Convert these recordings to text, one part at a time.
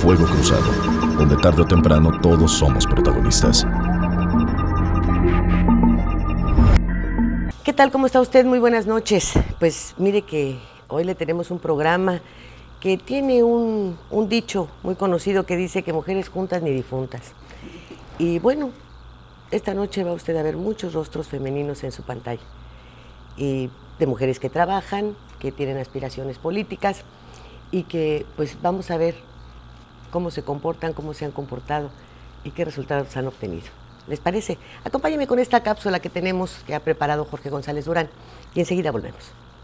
Fuego Cruzado, donde tarde o temprano todos somos protagonistas. ¿Qué tal? ¿Cómo está usted? Muy buenas noches. Pues mire que hoy le tenemos un programa que tiene un dicho muy conocido que dice que mujeres juntas ni difuntas. Y bueno, esta noche va usted a ver muchos rostros femeninos en su pantalla. Y de mujeres que trabajan, que tienen aspiraciones políticas y que pues vamos a ver cómo se comportan, cómo se han comportado y qué resultados han obtenido. ¿Les parece? Acompáñenme con esta cápsula que tenemos, que ha preparado Jorge González Durán, y enseguida volvemos.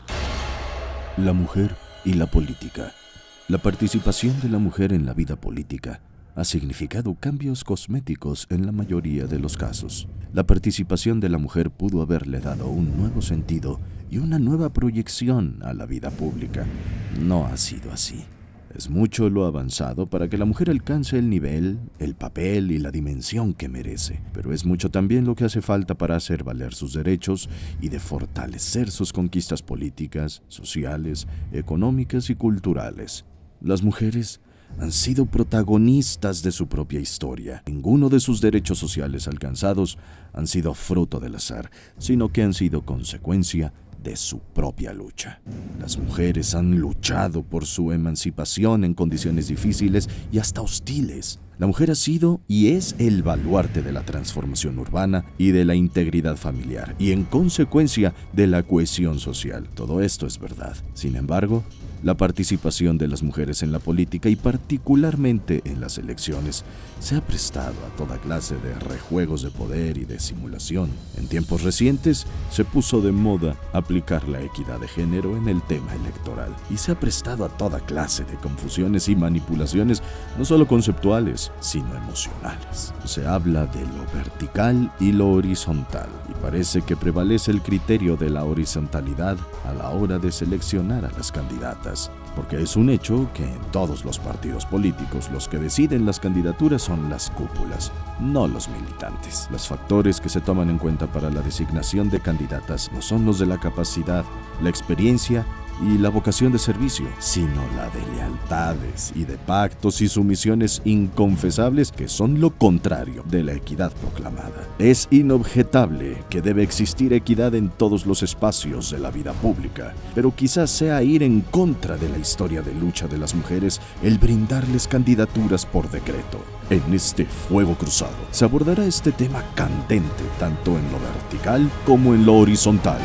La mujer y la política. La participación de la mujer en la vida política ha significado cambios cosméticos en la mayoría de los casos. La participación de la mujer pudo haberle dado un nuevo sentido y una nueva proyección a la vida pública. No ha sido así. Es mucho lo avanzado para que la mujer alcance el nivel, el papel y la dimensión que merece, pero es mucho también lo que hace falta para hacer valer sus derechos y de fortalecer sus conquistas políticas, sociales, económicas y culturales. Las mujeres han sido protagonistas de su propia historia. Ninguno de sus derechos sociales alcanzados han sido fruto del azar, sino que han sido consecuencia de su propia lucha. Las mujeres han luchado por su emancipación en condiciones difíciles y hasta hostiles. La mujer ha sido y es el baluarte de la transformación urbana y de la integridad familiar, y en consecuencia de la cohesión social. Todo esto es verdad. Sin embargo, la participación de las mujeres en la política y particularmente en las elecciones se ha prestado a toda clase de rejuegos de poder y de simulación. En tiempos recientes se puso de moda aplicar la equidad de género en el tema electoral y se ha prestado a toda clase de confusiones y manipulaciones, no solo conceptuales, sino emocionales. Se habla de lo vertical y lo horizontal y parece que prevalece el criterio de la horizontalidad a la hora de seleccionar a las candidatas, porque es un hecho que en todos los partidos políticos los que deciden las candidaturas son las cúpulas, no los militantes. Los factores que se toman en cuenta para la designación de candidatas no son los de la capacidad, la experiencia y la vocación de servicio, sino la de lealtades y de pactos y sumisiones inconfesables que son lo contrario de la equidad proclamada. Es inobjetable que debe existir equidad en todos los espacios de la vida pública, pero quizás sea ir en contra de la historia de lucha de las mujeres el brindarles candidaturas por decreto. En este Fuego Cruzado se abordará este tema candente tanto en lo vertical como en lo horizontal.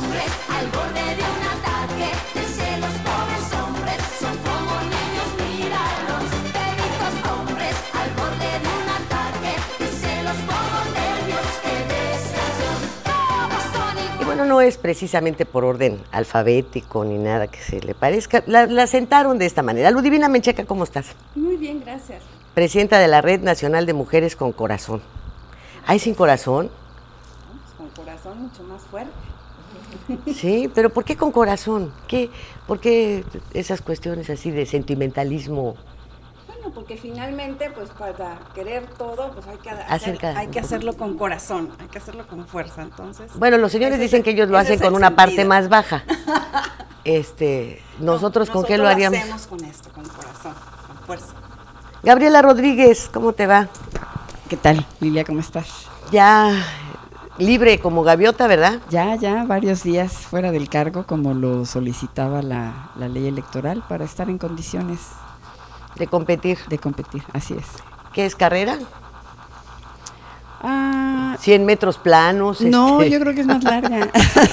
No es precisamente por orden alfabético ni nada que se le parezca. La sentaron de esta manera. Ludivina Menchaca, ¿cómo estás? Muy bien, gracias. Presidenta de la Red Nacional de Mujeres con Corazón. ¿Hay sin corazón? Pues con corazón mucho más fuerte. Sí, pero ¿por qué con corazón? ¿Por qué esas cuestiones así de sentimentalismo? Bueno, porque finalmente, pues para querer todo, pues hay que hacerlo con corazón, hay que hacerlo con fuerza, entonces... Bueno, los señores dicen que ellos lo hacen con una parte más baja. Nosotros ¿con qué lo haríamos? Nosotros lo hacemos con esto, con corazón, con fuerza. Gabriela Rodríguez, ¿cómo te va? ¿Qué tal, Lilia? ¿Cómo estás? Ya libre como gaviota, ¿verdad? Ya, varios días fuera del cargo, como lo solicitaba la ley electoral, para estar en condiciones... De competir. De competir, así es. ¿Qué es carrera? 100 metros planos. No, yo creo que es más larga.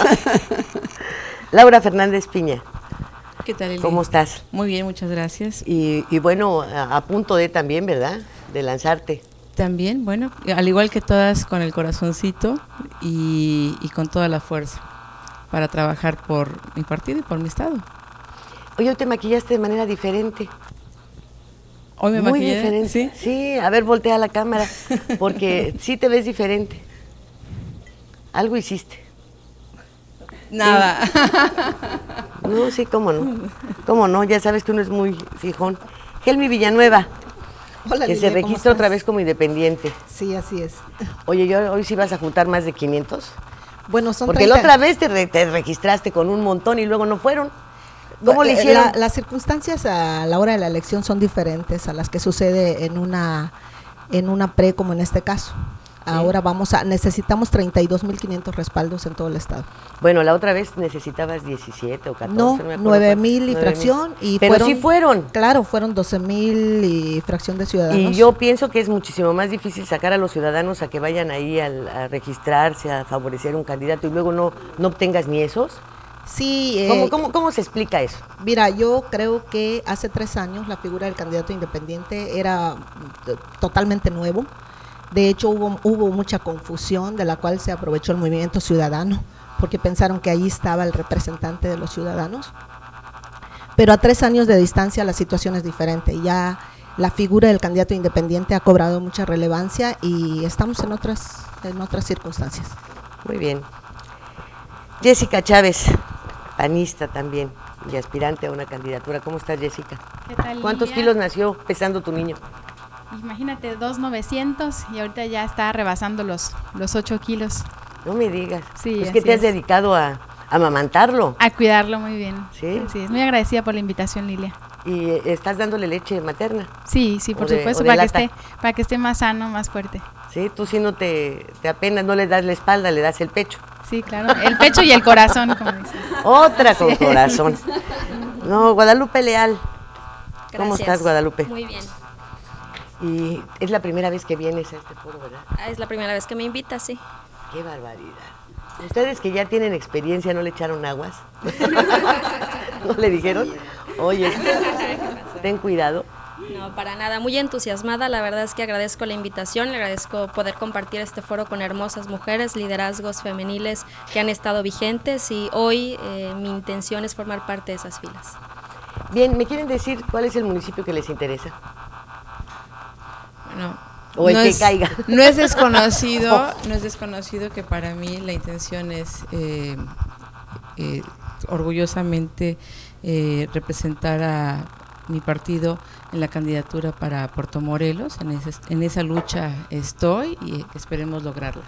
Laura Fernández Piña. ¿Qué tal, Eli? ¿Cómo estás? Muy bien, muchas gracias. Y bueno, a punto de también, ¿verdad? De lanzarte. También, bueno, al igual que todas, con el corazoncito y con toda la fuerza para trabajar por mi partido y por mi estado. Oye, hoy te maquillaste de manera diferente. Hoy me maquillé, diferente. ¿sí? Sí, a ver, voltea la cámara, porque sí te ves diferente. Algo hiciste. Nada. ¿Sí? No, sí, cómo no. Cómo no, ya sabes que uno es muy fijón. Helmi Villanueva. Hola, que Lilia, se registra otra vez como independiente. Sí, así es. Oye, hoy sí vas a juntar más de 500. Bueno, son Porque 30. la otra vez te registraste con un montón y luego no fueron. ¿Cómo le hicieron? Las circunstancias a la hora de la elección son diferentes a las que sucede en una pre, como en este caso. Ahora necesitamos 32.500 respaldos en todo el estado. Bueno, la otra vez necesitabas 17 o 14. No, 9,000 y fracción. Pero sí fueron. Claro, fueron 12,000 y fracción de ciudadanos. Y yo pienso que es muchísimo más difícil sacar a los ciudadanos a que vayan ahí a registrarse, a favorecer un candidato y luego no obtengas ni esos. Sí. ¿Cómo se explica eso? Mira, yo creo que hace 3 años la figura del candidato independiente era totalmente nuevo. De hecho, hubo mucha confusión, de la cual se aprovechó el movimiento ciudadano, porque pensaron que ahí estaba el representante de los ciudadanos. Pero a 3 años de distancia la situación es diferente. Ya la figura del candidato independiente ha cobrado mucha relevancia y estamos en otras circunstancias. Muy bien. Jessica Chávez, panista también y aspirante a una candidatura. ¿Cómo estás, Jessica? ¿Qué tal, ¿Cuántos Lilia? kilos nació pesando tu niño? Imagínate, 2,900 y ahorita ya está rebasando los 8 kilos. No me digas. Sí, es que te has dedicado a amamantarlo. A cuidarlo muy bien. Sí. Sí, muy agradecida por la invitación, Lilia. ¿Y estás dándole leche materna? Sí, por supuesto, para que esté más sano, más fuerte. Sí, tú si no te apenas, no le das la espalda, le das el pecho. Sí, claro, el pecho y el corazón, como dicen. Otra con corazón. No, Guadalupe Leal. Gracias. ¿Cómo estás, Guadalupe? Muy bien. Y es la primera vez que vienes a este foro, ¿verdad? Es la primera vez que me invitas, sí. ¡Qué barbaridad! Ustedes que ya tienen experiencia, ¿no le echaron aguas? ¿No le dijeron? Oye, ten cuidado. No, para nada, muy entusiasmada, la verdad es que agradezco la invitación, le agradezco poder compartir este foro con hermosas mujeres, liderazgos femeniles que han estado vigentes y hoy mi intención es formar parte de esas filas. Bien, ¿me quieren decir cuál es el municipio que les interesa? Bueno, o el que caiga. No es desconocido que para mí la intención es orgullosamente representar a mi partido en la candidatura para Puerto Morelos. En esa lucha estoy y esperemos lograrla.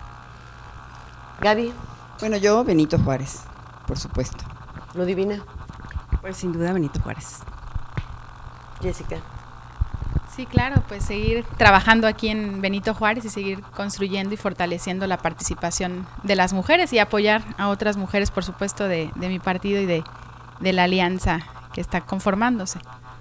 Gaby. Bueno, yo Benito Juárez, por supuesto. ¿Lo divina? Pues sin duda Benito Juárez. Jessica. Sí, claro, pues seguir trabajando aquí en Benito Juárez y seguir construyendo y fortaleciendo la participación de las mujeres y apoyar a otras mujeres, por supuesto, de mi partido y de la alianza que está conformándose.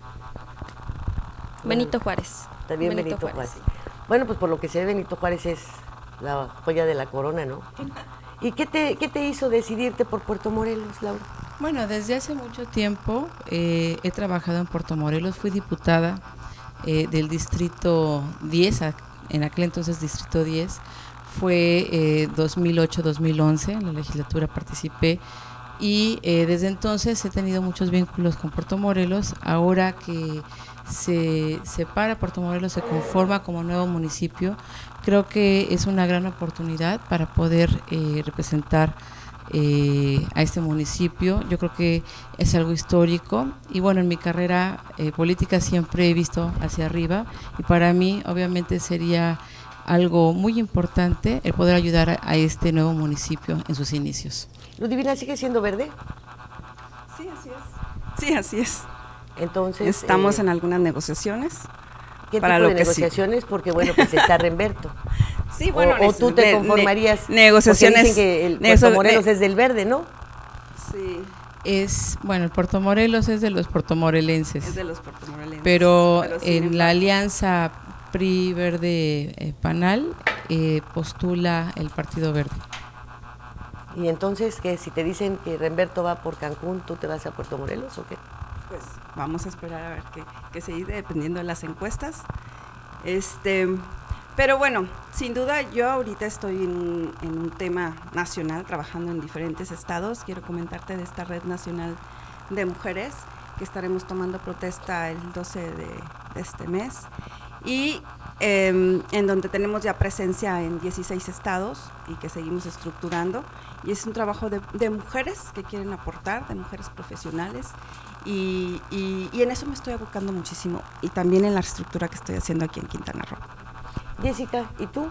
Benito Juárez. También Benito Juárez. Bueno, pues por lo que sé, Benito Juárez es la joya de la corona, ¿no? ¿Y qué te hizo decidirte por Puerto Morelos, Laura? Bueno, desde hace mucho tiempo he trabajado en Puerto Morelos, fui diputada del distrito 10, en aquel entonces distrito 10, fue 2008-2011, en la legislatura participé y desde entonces he tenido muchos vínculos con Puerto Morelos. Ahora que se separa Puerto Morelos, se conforma como nuevo municipio, creo que es una gran oportunidad para poder representar a este municipio. Yo creo que es algo histórico y bueno, en mi carrera política siempre he visto hacia arriba y para mí obviamente sería algo muy importante el poder ayudar a este nuevo municipio en sus inicios. ¿Lo divina sigue siendo verde? Sí, así es. Sí, así es. Entonces estamos en algunas negociaciones. ¿Qué tipo de negociaciones? Sí. Porque bueno, pues está Remberto. Sí, bueno, o tú te conformarías. Negociaciones. Dicen que el Puerto Morelos es del verde, ¿no? Sí. Bueno, el Puerto Morelos es de los puertomorelenses. Es de los puertomorelenses. Pero en la alianza PRI Verde Panal postula el Partido Verde. Y entonces, ¿qué? Si te dicen que Remberto va por Cancún, ¿tú te vas a Puerto Morelos o qué? Pues vamos a esperar a ver qué se dice dependiendo de las encuestas. Pero bueno, sin duda yo ahorita estoy en un tema nacional, trabajando en diferentes estados. Quiero comentarte de esta red nacional de mujeres que estaremos tomando protesta el 12 de este mes y en donde tenemos ya presencia en 16 estados y que seguimos estructurando. Y es un trabajo de mujeres que quieren aportar, de mujeres profesionales y en eso me estoy abocando muchísimo y también en la estructura que estoy haciendo aquí en Quintana Roo. Jessica, ¿y tú?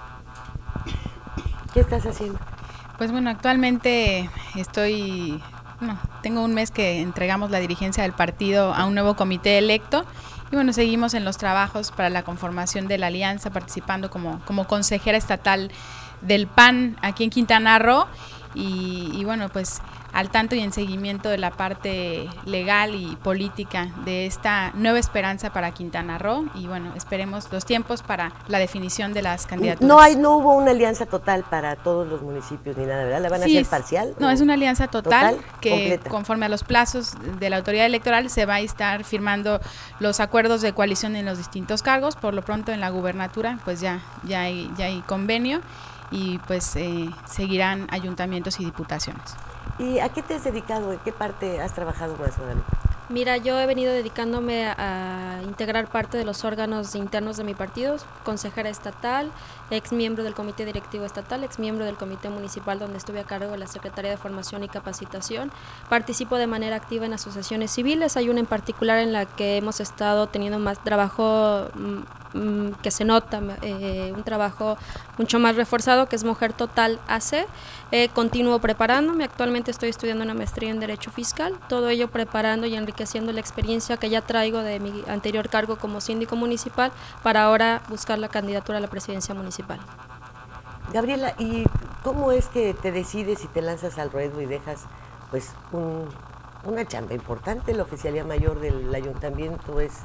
¿Qué estás haciendo? Pues bueno, actualmente estoy no, tengo un mes que entregamos la dirigencia del partido a un nuevo comité electo. Y bueno, seguimos en los trabajos para la conformación de la alianza, participando como consejera estatal del PAN aquí en Quintana Roo. Y bueno, pues al tanto y en seguimiento de la parte legal y política de esta nueva esperanza para Quintana Roo. Y bueno, esperemos los tiempos para la definición de las candidaturas. No hubo una alianza total para todos los municipios ni nada, ¿verdad? ¿La van a hacer parcial? No, es una alianza total que completa. Conforme a los plazos de la autoridad electoral se va a estar firmando los acuerdos de coalición en los distintos cargos. Por lo pronto en la gubernatura pues ya hay convenio y pues seguirán ayuntamientos y diputaciones. ¿Y a qué te has dedicado? ¿En qué parte has trabajado más, Guadalupe? Mira, yo he venido dedicándome a integrar parte de los órganos internos de mi partido, consejera estatal, ex miembro del comité directivo estatal, ex miembro del comité municipal donde estuve a cargo de la Secretaría de Formación y Capacitación. Participo de manera activa en asociaciones civiles, hay una en particular en la que hemos estado teniendo más trabajo que se nota, un trabajo mucho más reforzado, que es Mujer Total AC. Continúo preparándome, actualmente estoy estudiando una maestría en Derecho Fiscal, todo ello preparando y enriqueciendo la experiencia que ya traigo de mi anterior cargo como síndico municipal para ahora buscar la candidatura a la presidencia municipal. Gabriela, ¿y cómo es que te decides y te lanzas al ruedo y dejas pues una chamba importante? La oficialía mayor del ayuntamiento es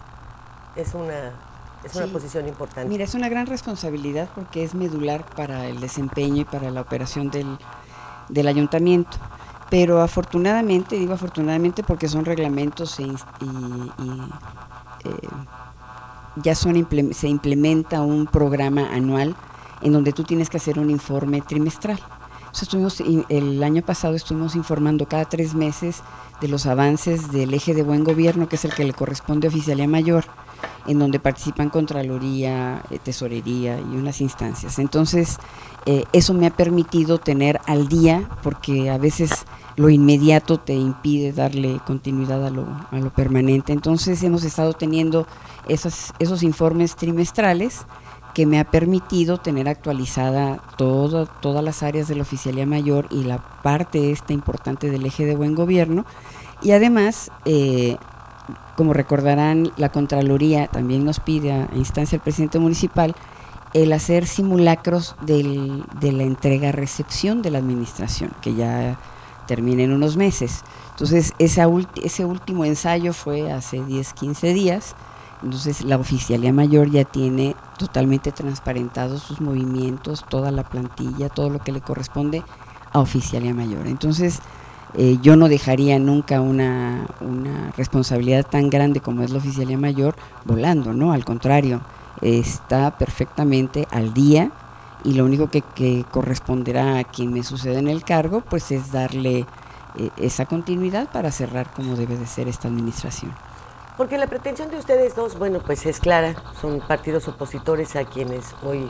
una posición importante. Mira, es una gran responsabilidad porque es medular para el desempeño y para la operación del ayuntamiento. Pero afortunadamente, digo afortunadamente porque son reglamentos se implementa un programa anual en donde tú tienes que hacer un informe trimestral. Entonces el año pasado estuvimos informando cada 3 meses de los avances del eje de buen gobierno, que es el que le corresponde a Oficialía Mayor, en donde participan Contraloría, Tesorería y unas instancias. Entonces, eso me ha permitido tener al día, porque a veces lo inmediato te impide darle continuidad a lo permanente. Entonces, hemos estado teniendo esos informes trimestrales que me ha permitido tener actualizada todas las áreas de la Oficialía Mayor y la parte esta importante del eje de buen gobierno. Y además, como recordarán, la Contraloría también nos pide a instancia del presidente municipal el hacer simulacros de la entrega-recepción de la administración, que ya termina en unos meses. Entonces, ese último ensayo fue hace 10, 15 días. Entonces, la Oficialía Mayor ya tiene totalmente transparentados sus movimientos, toda la plantilla, todo lo que le corresponde a Oficialía Mayor. Entonces, yo no dejaría nunca una responsabilidad tan grande como es la Oficialía Mayor volando, ¿no? Al contrario, está perfectamente al día y lo único que corresponderá a quien me suceda en el cargo, pues es darle esa continuidad para cerrar como debe de ser esta administración. Porque la pretensión de ustedes dos, bueno, pues es clara, son partidos opositores a quienes hoy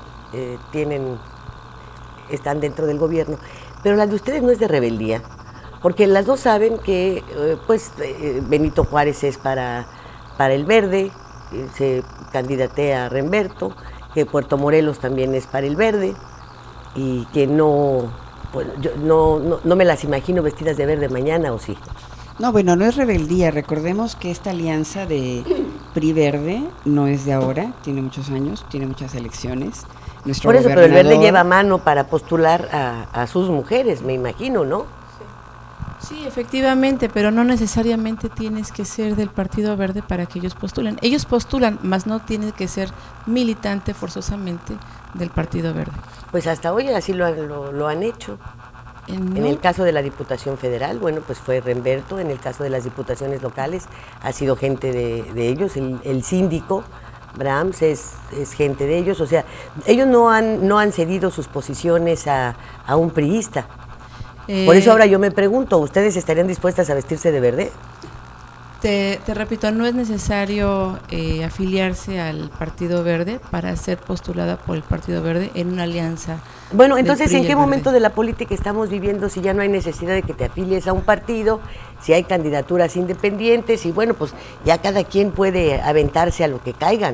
están dentro del gobierno, pero la de ustedes no es de rebeldía, porque las dos saben que Benito Juárez es para el Verde, se candidatea a Remberto, que Puerto Morelos también es para el Verde, y que yo no me las imagino vestidas de verde mañana, ¿o sí? No, bueno, no es rebeldía. Recordemos que esta alianza de PRI-Verde no es de ahora, tiene muchos años, tiene muchas elecciones. Por eso, pero el Verde lleva mano para postular a sus mujeres, me imagino, ¿no? Sí, efectivamente, pero no necesariamente tienes que ser del Partido Verde para que ellos postulen. Ellos postulan, mas no tienes que ser militante forzosamente del Partido Verde. Pues hasta hoy así lo han hecho. En el caso de la Diputación Federal, bueno, pues fue Remberto. En el caso de las diputaciones locales ha sido gente de ellos. El síndico Brahms es gente de ellos. O sea, ellos no han cedido sus posiciones a un priista. Por eso ahora yo me pregunto, ¿ustedes estarían dispuestas a vestirse de verde? Te repito, no es necesario afiliarse al Partido Verde para ser postulada por el Partido Verde en una alianza. Bueno, entonces, ¿en qué momento de la política estamos viviendo si ya no hay necesidad de que te afilies a un partido, si hay candidaturas independientes y bueno, pues ya cada quien puede aventarse a lo que caiga, ¿no?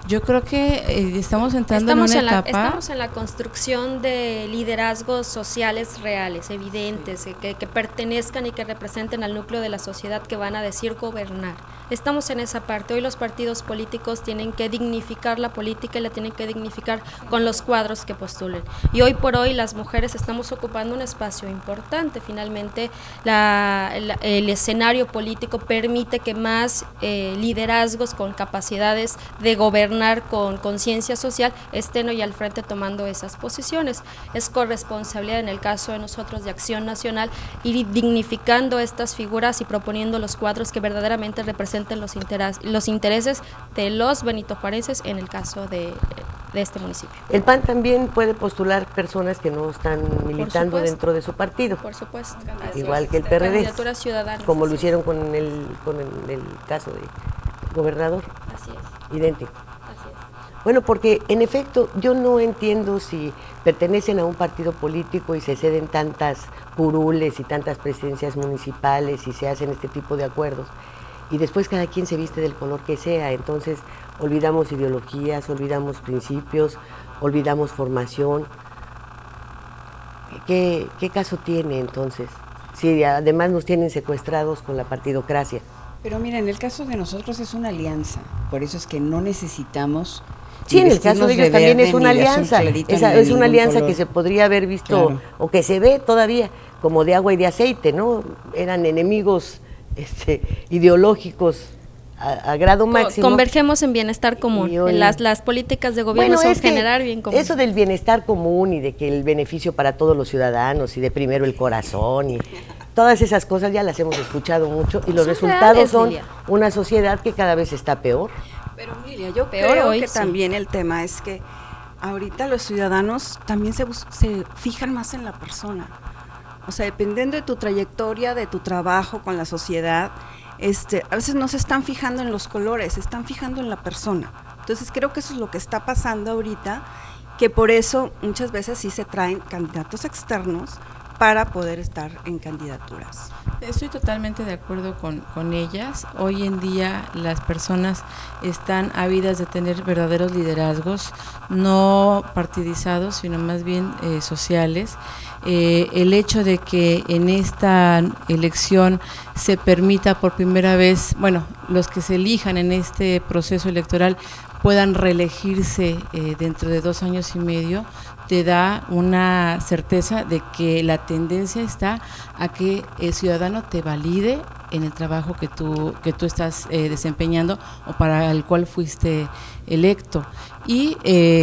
Yo creo que estamos entrando en una etapa. Estamos en la construcción de liderazgos sociales reales, evidentes, que pertenezcan y que representen al núcleo de la sociedad que van a decir gobernar. Estamos en esa parte. Hoy los partidos políticos tienen que dignificar la política y la tienen que dignificar con los cuadros que postulen. Y hoy por hoy las mujeres estamos ocupando un espacio importante. Finalmente el escenario político permite que más liderazgos con capacidades de gobernar con conciencia social estén hoy al frente tomando esas posiciones. Es corresponsabilidad en el caso de nosotros de Acción Nacional ir dignificando estas figuras y proponiendo los cuadros que verdaderamente representen los intereses de los benitojuarenses en el caso de este municipio. El PAN también puede postular personas que no están militando dentro de su partido. Por supuesto. Igual que el PRD. Candidaturas ciudadanas. Como lo hicieron con el caso de gobernador. Así es. Idéntico. Bueno, porque en efecto yo no entiendo si pertenecen a un partido político y se ceden tantas curules y tantas presidencias municipales y se hacen este tipo de acuerdos y después cada quien se viste del color que sea, entonces olvidamos ideologías, olvidamos principios, olvidamos formación. ¿Qué caso tiene entonces? Si además nos tienen secuestrados con la partidocracia. Pero mira, en el caso de nosotros es una alianza, por eso es que no necesitamos. Sí, en el caso de ellos también es una alianza, es una alianza que se podría haber visto, claro, o que se ve todavía como de agua y de aceite, ¿no? Eran enemigos ideológicos a grado máximo. Convergemos en bienestar común, las políticas de gobierno son generar bien común. Eso del bienestar común y de que el beneficio para todos los ciudadanos y de primero el corazón y todas esas cosas ya las hemos escuchado mucho y los resultados son una sociedad que cada vez está peor. Pero Lilia, yo creo que también el tema es que ahorita los ciudadanos también se fijan más en la persona. O sea, dependiendo de tu trayectoria, de tu trabajo con la sociedad, a veces no se están fijando en los colores, se están fijando en la persona. Entonces creo que eso es lo que está pasando ahorita, que por eso muchas veces sí se traen candidatos externos para poder estar en candidaturas. Estoy totalmente de acuerdo con ellas. Hoy en día las personas están ávidas de tener verdaderos liderazgos, no partidizados, sino más bien sociales. El hecho de que en esta elección se permita por primera vez, los que se elijan en este proceso electoral puedan reelegirse dentro de 2 años y medio, te da una certeza de que la tendencia está a que el ciudadano te valide en el trabajo que tú estás desempeñando o para el cual fuiste electo. Y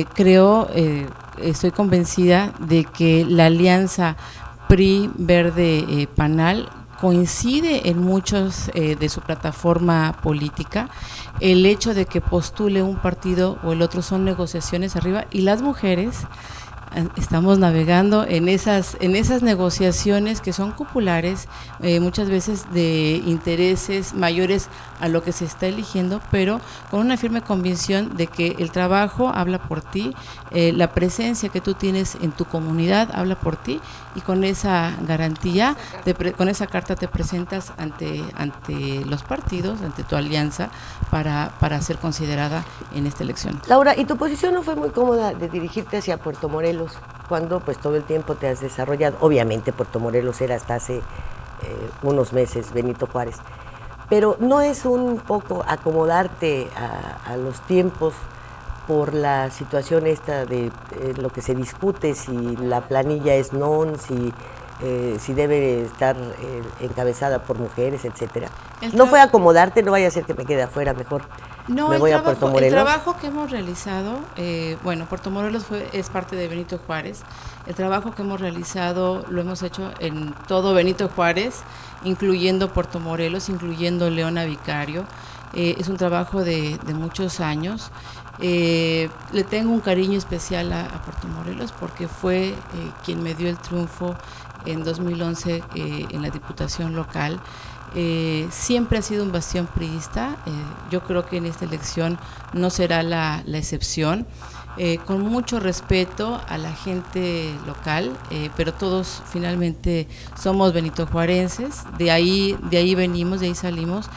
estoy convencida de que la alianza PRI-Verde-PANAL coincide en muchos de su plataforma política. El hecho de que postule un partido o el otro son negociaciones arriba, y las mujeres estamos navegando en esas negociaciones que son cupulares, muchas veces de intereses mayores a lo que se está eligiendo, pero con una firme convicción de que el trabajo habla por ti, la presencia que tú tienes en tu comunidad habla por ti, y con esa garantía, con esa carta te presentas ante los partidos, ante tu alianza, para ser considerada en esta elección. Laura, ¿y tu posición no fue muy cómoda de dirigirte hacia Puerto Morelos, cuando pues todo el tiempo te has desarrollado? Obviamente Puerto Morelos era hasta hace unos meses Benito Juárez, pero ¿no es un poco acomodarte a los tiempos por la situación esta de lo que se discute, si la planilla es si debe estar encabezada por mujeres, etcétera? ¿No fue acomodarte? No vaya a ser que me quede afuera, mejor me voy a Puerto Morelos. El trabajo que hemos realizado, Puerto Morelos es parte de Benito Juárez. El trabajo que hemos realizado lo hemos hecho en todo Benito Juárez, incluyendo Puerto Morelos, incluyendo Leona Vicario. Es un trabajo de muchos años. Le tengo un cariño especial a Puerto Morelos porque fue quien me dio el triunfo en 2011 en la diputación local. Siempre ha sido un bastión priista. Yo creo que en esta elección no será la excepción. Con mucho respeto a la gente local, pero todos finalmente somos benitojuarenses, de ahí venimos, de ahí salimos.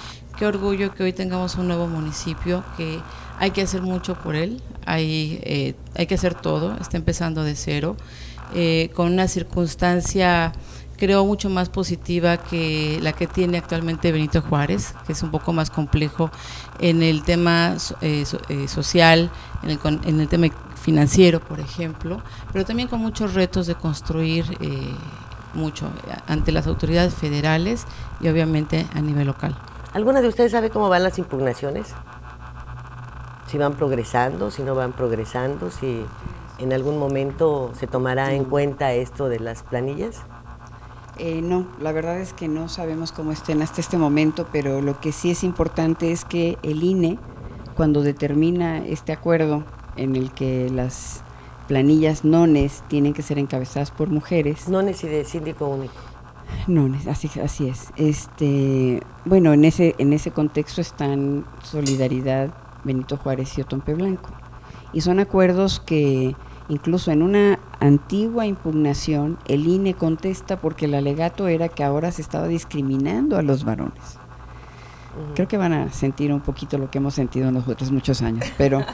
qué orgullo que hoy tengamos un nuevo municipio, que hay que hacer mucho por él, hay que hacer todo, está empezando de cero, con una circunstancia creo mucho más positiva que la que tiene actualmente Benito Juárez, que es un poco más complejo en el tema social, en el tema financiero, por ejemplo, pero también con muchos retos de construir mucho ante las autoridades federales y obviamente a nivel local. ¿Alguna de ustedes sabe cómo van las impugnaciones? Si van progresando, si no van progresando, si en algún momento se tomará en cuenta esto de las planillas. No, la verdad es que no sabemos cómo estén hasta este momento, pero lo que sí es importante es que el INE, cuando determina este acuerdo en el que las planillas nones tienen que ser encabezadas por mujeres. Nones y de síndico único. Nones, así es. Bueno, en ese contexto están Solidaridad, Benito Juárez y Otompe Blanco. Y son acuerdos que incluso en una antigua impugnación el INE contesta porque el alegato era que ahora se estaba discriminando a los varones. Creo que van a sentir un poquito lo que hemos sentido nosotros muchos años, pero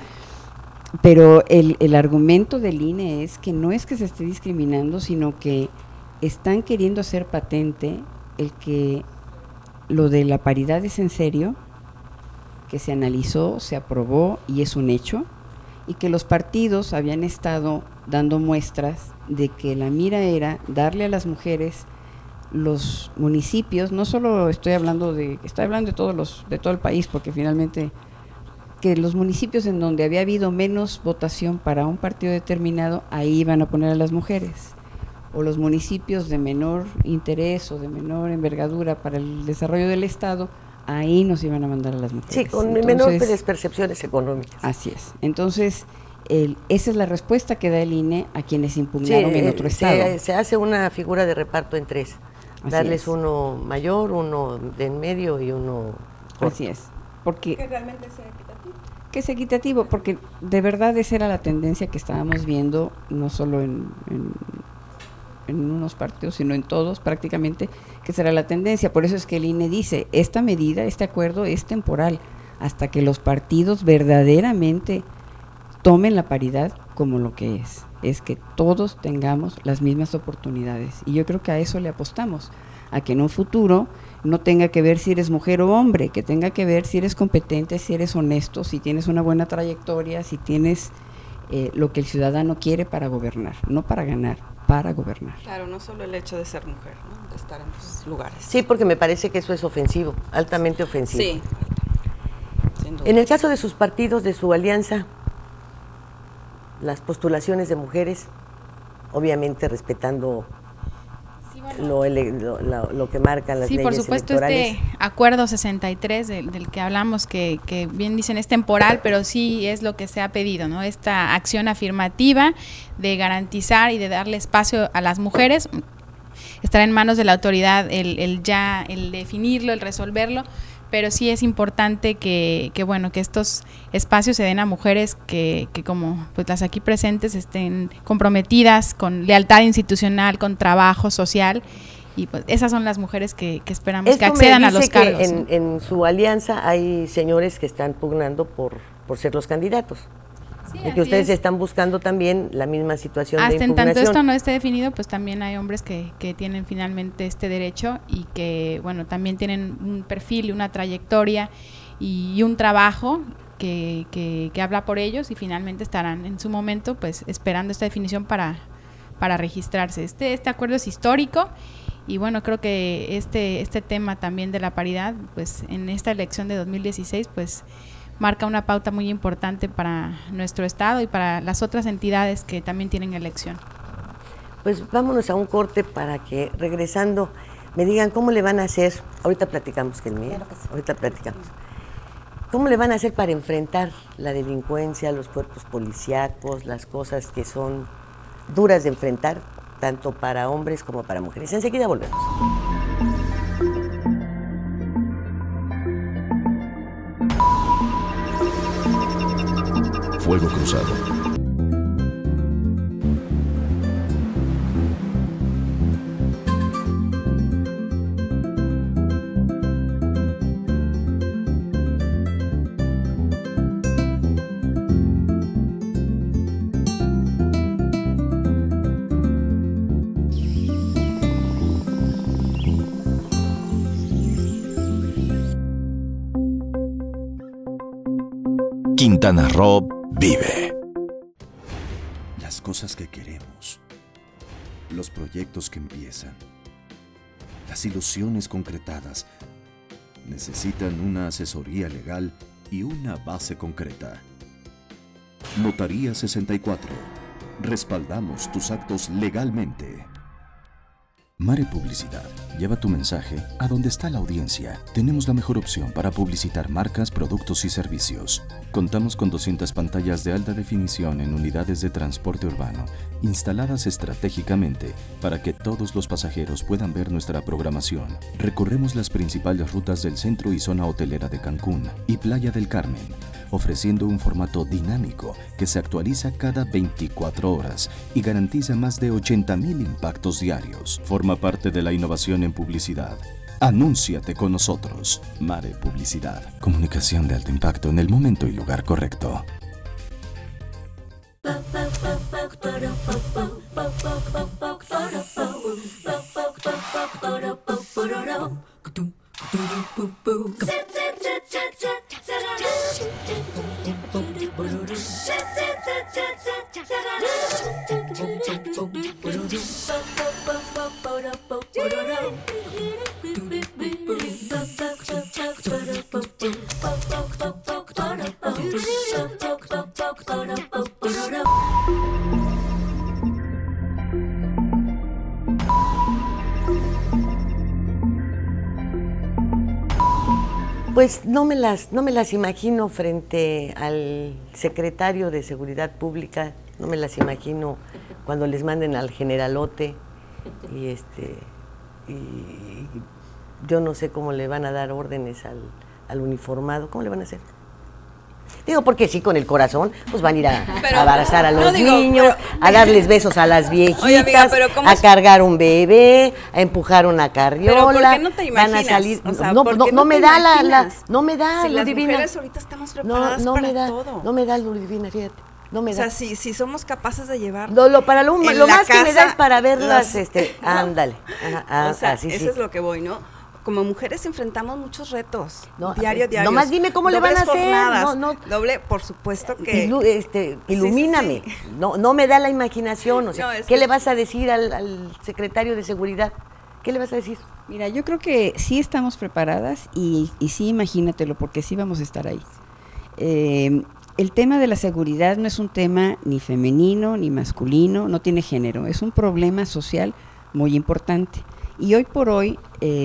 el argumento del INE es que no es que se esté discriminando, sino que están queriendo hacer patente el que lo de la paridad es en serio, que se analizó, se aprobó y es un hecho, y que los partidos habían estado dando muestras de que la mira era darle a las mujeres los municipios, no solo estoy hablando de todo el país, porque finalmente que los municipios en donde había habido menos votación para un partido determinado, ahí iban a poner a las mujeres, o los municipios de menor interés o de menor envergadura para el desarrollo del Estado, ahí nos iban a mandar a las mujeres. Sí, con menores percepciones económicas. Así es. Entonces, esa es la respuesta que da el INE a quienes impugnaron en otro estado. Se hace una figura de reparto en tres. Así darles es. Uno mayor, uno de en medio y uno corto. Así es. Porque Que realmente sea equitativo. Que es equitativo, porque de verdad esa era la tendencia que estábamos viendo, no solo en unos partidos, sino en todos prácticamente, que será la tendencia. Por eso es que el INE dice, esta medida, este acuerdo es temporal, hasta que los partidos verdaderamente tomen la paridad como lo que es que todos tengamos las mismas oportunidades. Y yo creo que a eso le apostamos, a que en un futuro no tenga que ver si eres mujer o hombre, que tenga que ver si eres competente, si eres honesto, si tienes una buena trayectoria, si tienes lo que el ciudadano quiere para gobernar, no para ganar, para gobernar. Claro, no solo el hecho de ser mujer, ¿no? De estar en los lugares. Sí, porque me parece que eso es ofensivo, altamente ofensivo. Sí. Sin duda. En el caso de sus partidos, de su alianza, las postulaciones de mujeres, obviamente respetando lo que marcan las leyes por supuesto, electorales. este acuerdo 63 del que hablamos, que bien dicen es temporal, pero sí es lo que se ha pedido, ¿no? Esta acción afirmativa de garantizar y de darle espacio a las mujeres, estará en manos de la autoridad el definirlo, el resolverlo, pero sí es importante que estos espacios se den a mujeres que como pues las aquí presentes estén comprometidas con lealtad institucional, con trabajo social, y pues esas son las mujeres que esperamos que accedan a los cargos. En su alianza hay señores que están pugnando por ser los candidatos. Sí, y que ustedes están buscando también la misma situación hasta de impugnación. En tanto esto no esté definido, pues también hay hombres que tienen finalmente este derecho y que, bueno, también tienen un perfil, una trayectoria y un trabajo que habla por ellos y finalmente estarán en su momento, pues, esperando esta definición para registrarse. Este acuerdo es histórico y, bueno, creo que este tema también de la paridad, pues, en esta elección de 2016, pues, marca una pauta muy importante para nuestro estado y para las otras entidades que también tienen elección. Pues vámonos a un corte para que, regresando, me digan cómo le van a hacer, ahorita platicamos, ahorita platicamos, cómo le van a hacer para enfrentar la delincuencia, los cuerpos policíacos, las cosas que son duras de enfrentar, tanto para hombres como para mujeres. Enseguida volvemos. Fuego Cruzado. Quintana Roo vive. Las cosas que queremos, los proyectos que empiezan, las ilusiones concretadas, necesitan una asesoría legal y una base concreta. Notaría 64. Respaldamos tus actos legalmente. Mare Publicidad. Lleva tu mensaje a donde está la audiencia. Tenemos la mejor opción para publicitar marcas, productos y servicios. Contamos con 200 pantallas de alta definición en unidades de transporte urbano, instaladas estratégicamente para que todos los pasajeros puedan ver nuestra programación. Recorremos las principales rutas del centro y zona hotelera de Cancún y Playa del Carmen, ofreciendo un formato dinámico que se actualiza cada 24 horas y garantiza más de 80,000 impactos diarios. Forma parte de la innovación en publicidad. Anúnciate con nosotros. Mare Publicidad. Comunicación de alto impacto en el momento y lugar correcto. Pues no me las imagino frente al secretario de Seguridad Pública, no me las imagino cuando les manden al generalote y yo no sé cómo le van a dar órdenes al uniformado, ¿cómo le van a hacer? Digo, porque sí, con el corazón, pues van a ir a abrazar a los niños, a darles besos a las viejitas, oye, amiga, a cargar un bebé, a empujar una carriola. Pero ¿por qué no te imaginas? Van a salir, o sea, no me da no me da, si las Ludivina. mujeres ahorita estamos preparadas para todo. No me da, Ludivina, fíjate. No me da. O sea, si somos capaces de llevar lo más casa, que me da es para verlas, ándale. O sea, eso es lo que voy, ¿no? Como mujeres enfrentamos muchos retos, diario. Nomás dime cómo le van a hacer. Doble, por supuesto que... ilumíname. Sí. No me da la imaginación. O sea, ¿qué le vas a decir al secretario de Seguridad? ¿Qué le vas a decir? Mira, yo creo que sí estamos preparadas y sí, imagínatelo, porque sí vamos a estar ahí. El tema de la seguridad no es un tema ni femenino ni masculino, no tiene género, es un problema social muy importante. Y hoy por hoy,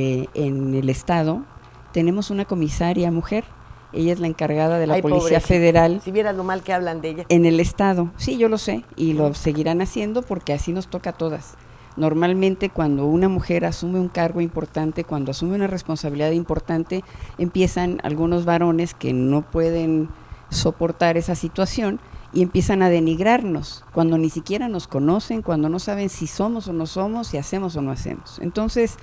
en el Estado, tenemos una comisaria mujer. Ella es la encargada de la Policía Federal. Si vieras lo mal que hablan de ella. En el Estado. Sí, yo lo sé. Y lo seguirán haciendo porque así nos toca a todas. Normalmente, cuando una mujer asume un cargo importante, cuando asume una responsabilidad importante, empiezan algunos varones que no pueden soportar esa situación y empiezan a denigrarnos cuando ni siquiera nos conocen, cuando no saben si somos o no somos, si hacemos o no hacemos. Entonces,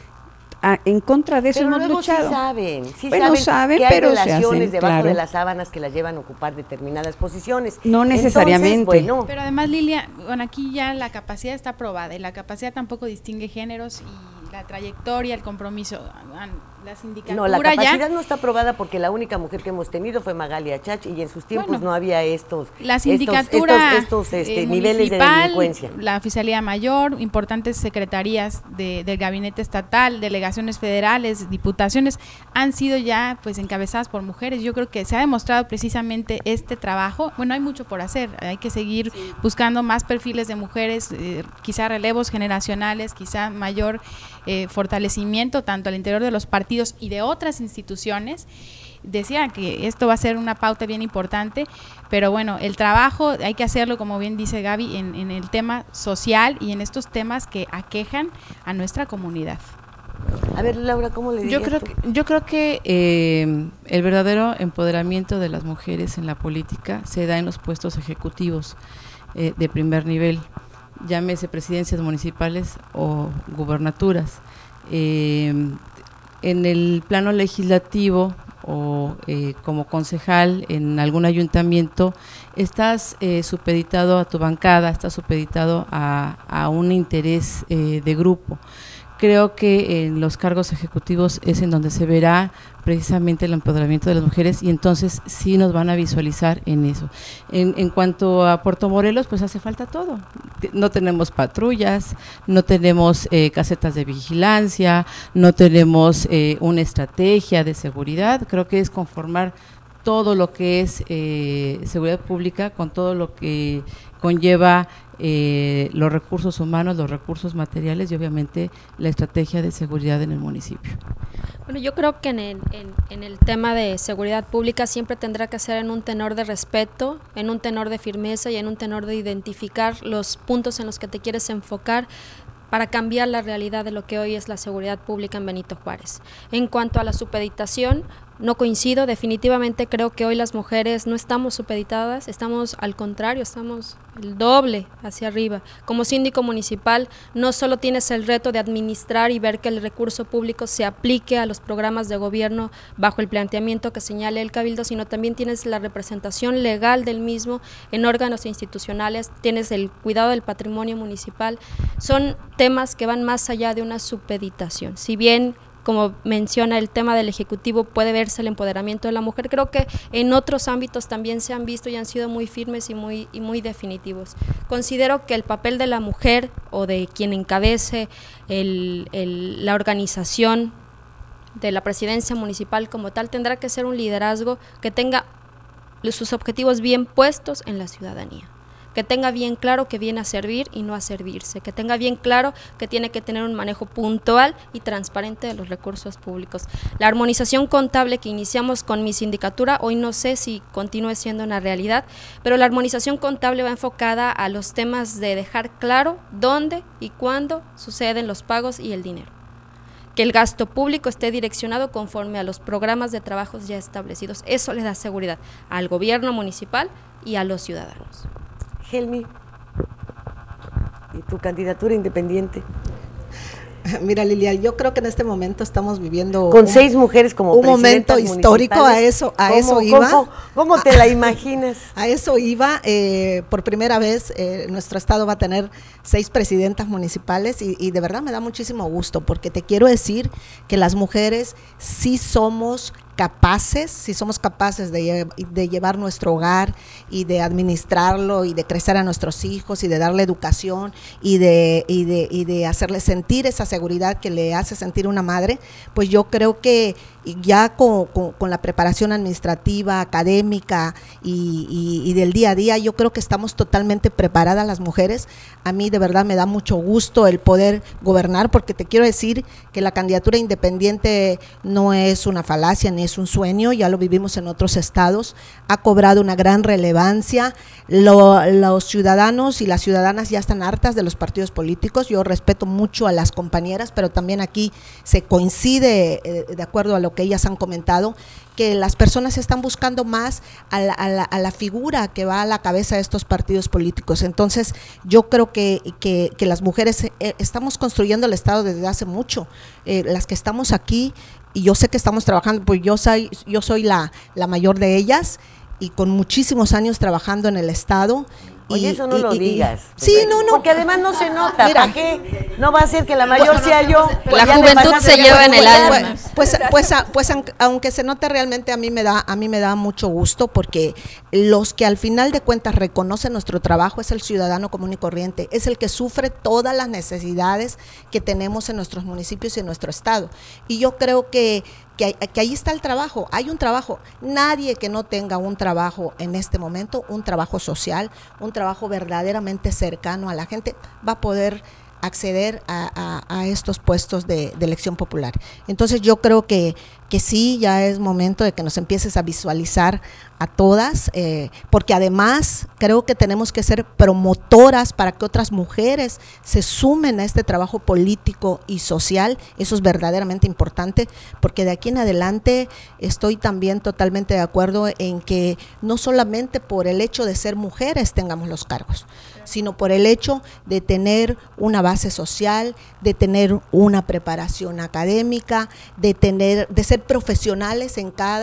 en contra de eso pero hemos luchado. Sí saben que hay pero relaciones debajo claro. de las sábanas que las llevan a ocupar determinadas posiciones. No necesariamente. Entonces, bueno. Pero además, Lilia, aquí ya la capacidad está probada y la capacidad tampoco distingue géneros y la trayectoria, el compromiso, la sindicatura. No, la capacidad no está probada porque la única mujer que hemos tenido fue Magali Achach y en sus tiempos no había la sindicatura estos niveles de delincuencia. La Oficialía Mayor, importantes secretarías del Gabinete Estatal, delegaciones federales, diputaciones, han sido ya pues encabezadas por mujeres. Yo creo que se ha demostrado precisamente este trabajo. Bueno, hay mucho por hacer, hay que seguir buscando más perfiles de mujeres, quizá relevos generacionales, quizá mayor fortalecimiento tanto al interior de los partidos y de otras instituciones. Decía que esto va a ser una pauta bien importante, pero bueno, el trabajo hay que hacerlo, como bien dice Gaby, en el tema social y en estos temas que aquejan a nuestra comunidad. A ver, Laura, ¿cómo le dirías Yo creo que el verdadero empoderamiento de las mujeres en la política se da en los puestos ejecutivos de primer nivel, llámese presidencias municipales o gubernaturas. En el plano legislativo o como concejal en algún ayuntamiento, estás supeditado a tu bancada, estás supeditado a un interés de grupo. Creo que en los cargos ejecutivos es en donde se verá precisamente el empoderamiento de las mujeres y entonces sí nos van a visualizar en eso. En cuanto a Puerto Morelos, pues hace falta todo. No tenemos patrullas, no tenemos casetas de vigilancia, no tenemos una estrategia de seguridad. Creo que es conformar todo lo que es seguridad pública con todo lo que conlleva los recursos humanos, los recursos materiales y obviamente la estrategia de seguridad en el municipio. Bueno, yo creo que en el tema de seguridad pública siempre tendrá que ser en un tenor de respeto, en un tenor de firmeza y en un tenor de identificar los puntos en los que te quieres enfocar para cambiar la realidad de lo que hoy es la seguridad pública en Benito Juárez. En cuanto a la supeditación, no coincido, definitivamente creo que hoy las mujeres no estamos supeditadas, estamos al contrario, estamos el doble hacia arriba. Como síndico municipal, no solo tienes el reto de administrar y ver que el recurso público se aplique a los programas de gobierno bajo el planteamiento que señale el Cabildo, sino también tienes la representación legal del mismo en órganos institucionales, tienes el cuidado del patrimonio municipal. Son temas que van más allá de una supeditación. Si bien, como menciona, el tema del Ejecutivo puede verse el empoderamiento de la mujer, creo que en otros ámbitos también se han visto y han sido muy firmes y muy definitivos. Considero que el papel de la mujer o de quien encabece la organización de la presidencia municipal como tal tendrá que ser un liderazgo que tenga sus objetivos bien puestos en la ciudadanía, que tenga bien claro que viene a servir y no a servirse, que tenga bien claro que tiene que tener un manejo puntual y transparente de los recursos públicos. La armonización contable que iniciamos con mi sindicatura, hoy no sé si continúe siendo una realidad, pero la armonización contable va enfocada a los temas de dejar claro dónde y cuándo suceden los pagos y el dinero. Que el gasto público esté direccionado conforme a los programas de trabajos ya establecidos. Eso le da seguridad al gobierno municipal y a los ciudadanos. Helmi, ¿y tu candidatura independiente? Mira, Lilia, yo creo que en este momento estamos viviendo con 6 mujeres como un momento histórico. A eso iba. ¿Cómo te la imaginas? A eso iba. Por primera vez nuestro estado va a tener 6 presidentas municipales y de verdad me da muchísimo gusto porque te quiero decir que las mujeres sí somos capaces de llevar nuestro hogar y de administrarlo y de crecer a nuestros hijos y de darle educación y de hacerle sentir esa seguridad que le hace sentir una madre. Pues yo creo que ya con la preparación administrativa, académica y del día a día, yo creo que estamos totalmente preparadas las mujeres. A mí de verdad me da mucho gusto el poder gobernar, porque te quiero decir que la candidatura independiente no es una falacia ni es un sueño, ya lo vivimos en otros estados, ha cobrado una gran relevancia. Los ciudadanos y las ciudadanas ya están hartas de los partidos políticos. Yo respeto mucho a las compañeras, pero también aquí se coincide, de acuerdo a lo que ellas han comentado, que las personas están buscando más a la figura que va a la cabeza de estos partidos políticos. Entonces yo creo que las mujeres estamos construyendo el Estado desde hace mucho, las que estamos aquí, y yo sé que estamos trabajando, pues yo soy la mayor de ellas y con muchísimos años trabajando en el Estado. Oye, eso no lo digas. Sí, no. Porque además no se nota. ¿Para qué? No va a ser que la mayor sea yo. La juventud se lleva en el alma. Pues aunque se note, realmente a mí me da mucho gusto, porque los que al final de cuentas reconocen nuestro trabajo es el ciudadano común y corriente, es el que sufre todas las necesidades que tenemos en nuestros municipios y en nuestro estado. Y yo creo que ahí está el trabajo, hay un trabajo. Nadie que no tenga un trabajo en este momento, un trabajo social, un trabajo verdaderamente cercano a la gente, va a poder acceder a estos puestos de elección popular. Entonces yo creo que sí, ya es momento de que nos empieces a visualizar a todas, porque además creo que tenemos que ser promotoras para que otras mujeres se sumen a este trabajo político y social. Eso es verdaderamente importante, porque de aquí en adelante estoy también totalmente de acuerdo en que no solamente por el hecho de ser mujeres tengamos los cargos, sino por el hecho de tener una base social, de tener una preparación académica, de ser profesionales en cada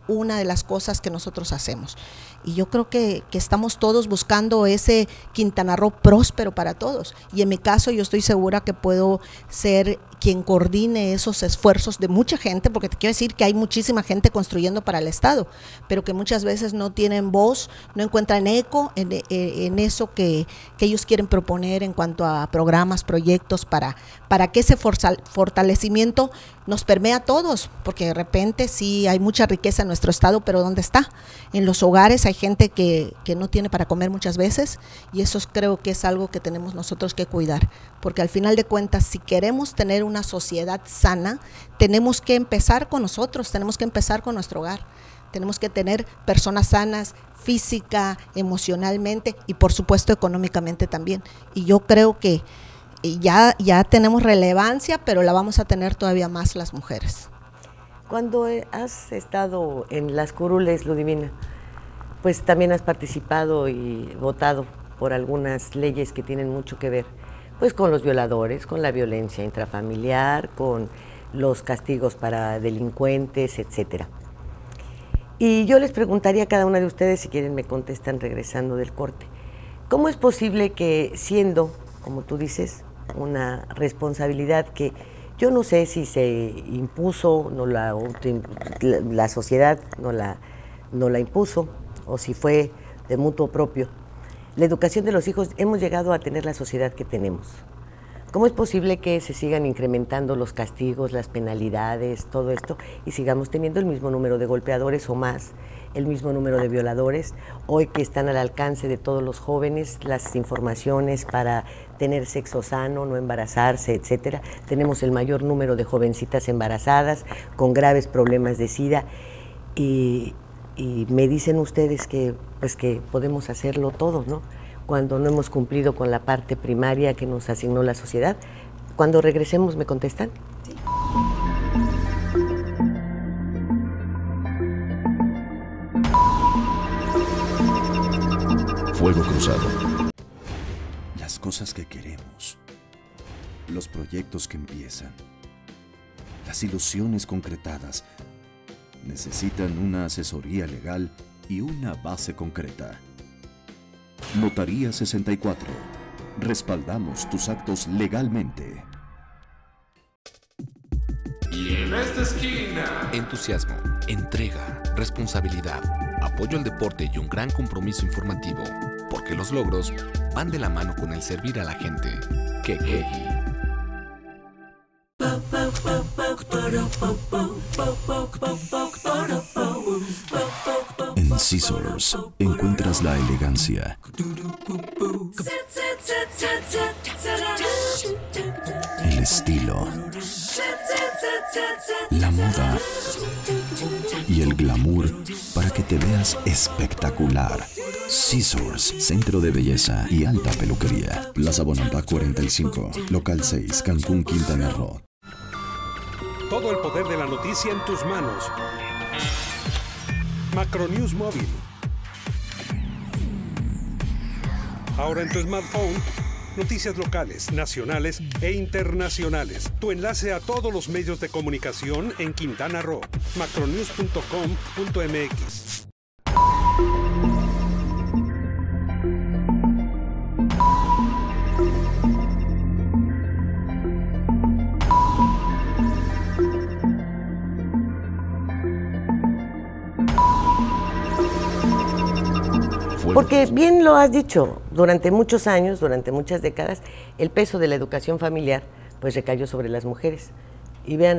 una de las cosas que nosotros hacemos. Y yo creo que estamos todos buscando ese Quintana Roo próspero para todos. Y en mi caso yo estoy segura que puedo ser quien coordine esos esfuerzos de mucha gente, porque te quiero decir que hay muchísima gente construyendo para el Estado, pero que muchas veces no tienen voz, no encuentran eco en eso que ellos quieren proponer en cuanto a programas, proyectos, para que ese fortalecimiento nos permea a todos, porque de repente sí hay mucha riqueza en nuestro Estado, pero ¿dónde está? En los hogares hay gente que no tiene para comer muchas veces, y eso creo que es algo que tenemos nosotros que cuidar, porque al final de cuentas, si queremos tener una sociedad sana, tenemos que empezar con nosotros, tenemos que empezar con nuestro hogar, tenemos que tener personas sanas física, emocionalmente y por supuesto económicamente también. Y yo creo que ya tenemos relevancia, pero la vamos a tener todavía más las mujeres. Cuando has estado en las curules, Ludivina, pues también has participado y votado por algunas leyes que tienen mucho que ver pues con los violadores, con la violencia intrafamiliar, con los castigos para delincuentes, etcétera. Y yo les preguntaría a cada una de ustedes, si quieren me contestan regresando del corte, ¿cómo es posible que siendo, como tú dices, una responsabilidad que yo no sé si se impuso, la sociedad no la impuso, o si fue de mutuo propio, la educación de los hijos, hemos llegado a tener la sociedad que tenemos? ¿Cómo es posible que se sigan incrementando los castigos, las penalidades, todo esto, y sigamos teniendo el mismo número de golpeadores o más, el mismo número de violadores, hoy que están al alcance de todos los jóvenes, las informaciones para tener sexo sano, no embarazarse, etcétera? Tenemos el mayor número de jovencitas embarazadas con graves problemas de SIDA, y me dicen ustedes que pues que podemos hacerlo todo, ¿no? Cuando no hemos cumplido con la parte primaria que nos asignó la sociedad. Cuando regresemos, ¿me contestan? Sí. Fuego Cruzado. Las cosas que queremos, los proyectos que empiezan, las ilusiones concretadas, necesitan una asesoría legal y una base concreta. Notaría 64. Respaldamos tus actos legalmente. Y en esta esquina, entusiasmo, entrega, responsabilidad, apoyo al deporte y un gran compromiso informativo, porque los logros van de la mano con el servir a la gente. Kekegi. En Scissors encuentras la elegancia, el estilo, la moda y el glamour para que te veas espectacular. Scissors, centro de belleza y alta peluquería. Plaza Bonampak 45, local 6, Cancún, Quintana Roo. Todo el poder de la noticia en tus manos. Macronews Móvil. Ahora en tu smartphone, noticias locales, nacionales e internacionales. Tu enlace a todos los medios de comunicación en Quintana Roo. macronews.com.mx. Porque bien lo has dicho, durante muchos años, durante muchas décadas, el peso de la educación familiar pues recayó sobre las mujeres. Y vean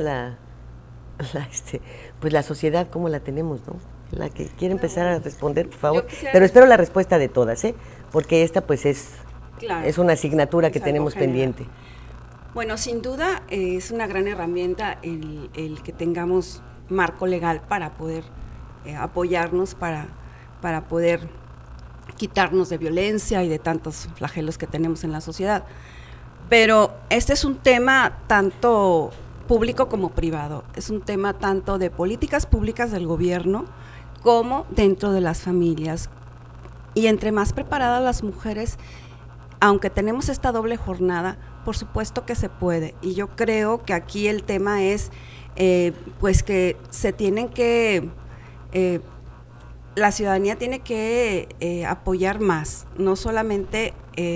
pues la sociedad como la tenemos, ¿no? La que quiere empezar a responder, por favor. Pero espero la respuesta de todas, porque esta pues es una asignatura que tenemos pendiente. Bueno, sin duda es una gran herramienta el que tengamos marco legal para poder apoyarnos, para poder quitarnos de violencia y de tantos flagelos que tenemos en la sociedad. Pero este es un tema tanto público como privado, es un tema tanto de políticas públicas del gobierno como dentro de las familias. Y entre más preparadas las mujeres, aunque tenemos esta doble jornada, por supuesto que se puede. Y yo creo que aquí el tema es pues que se tienen que la ciudadanía tiene que apoyar más, no solamente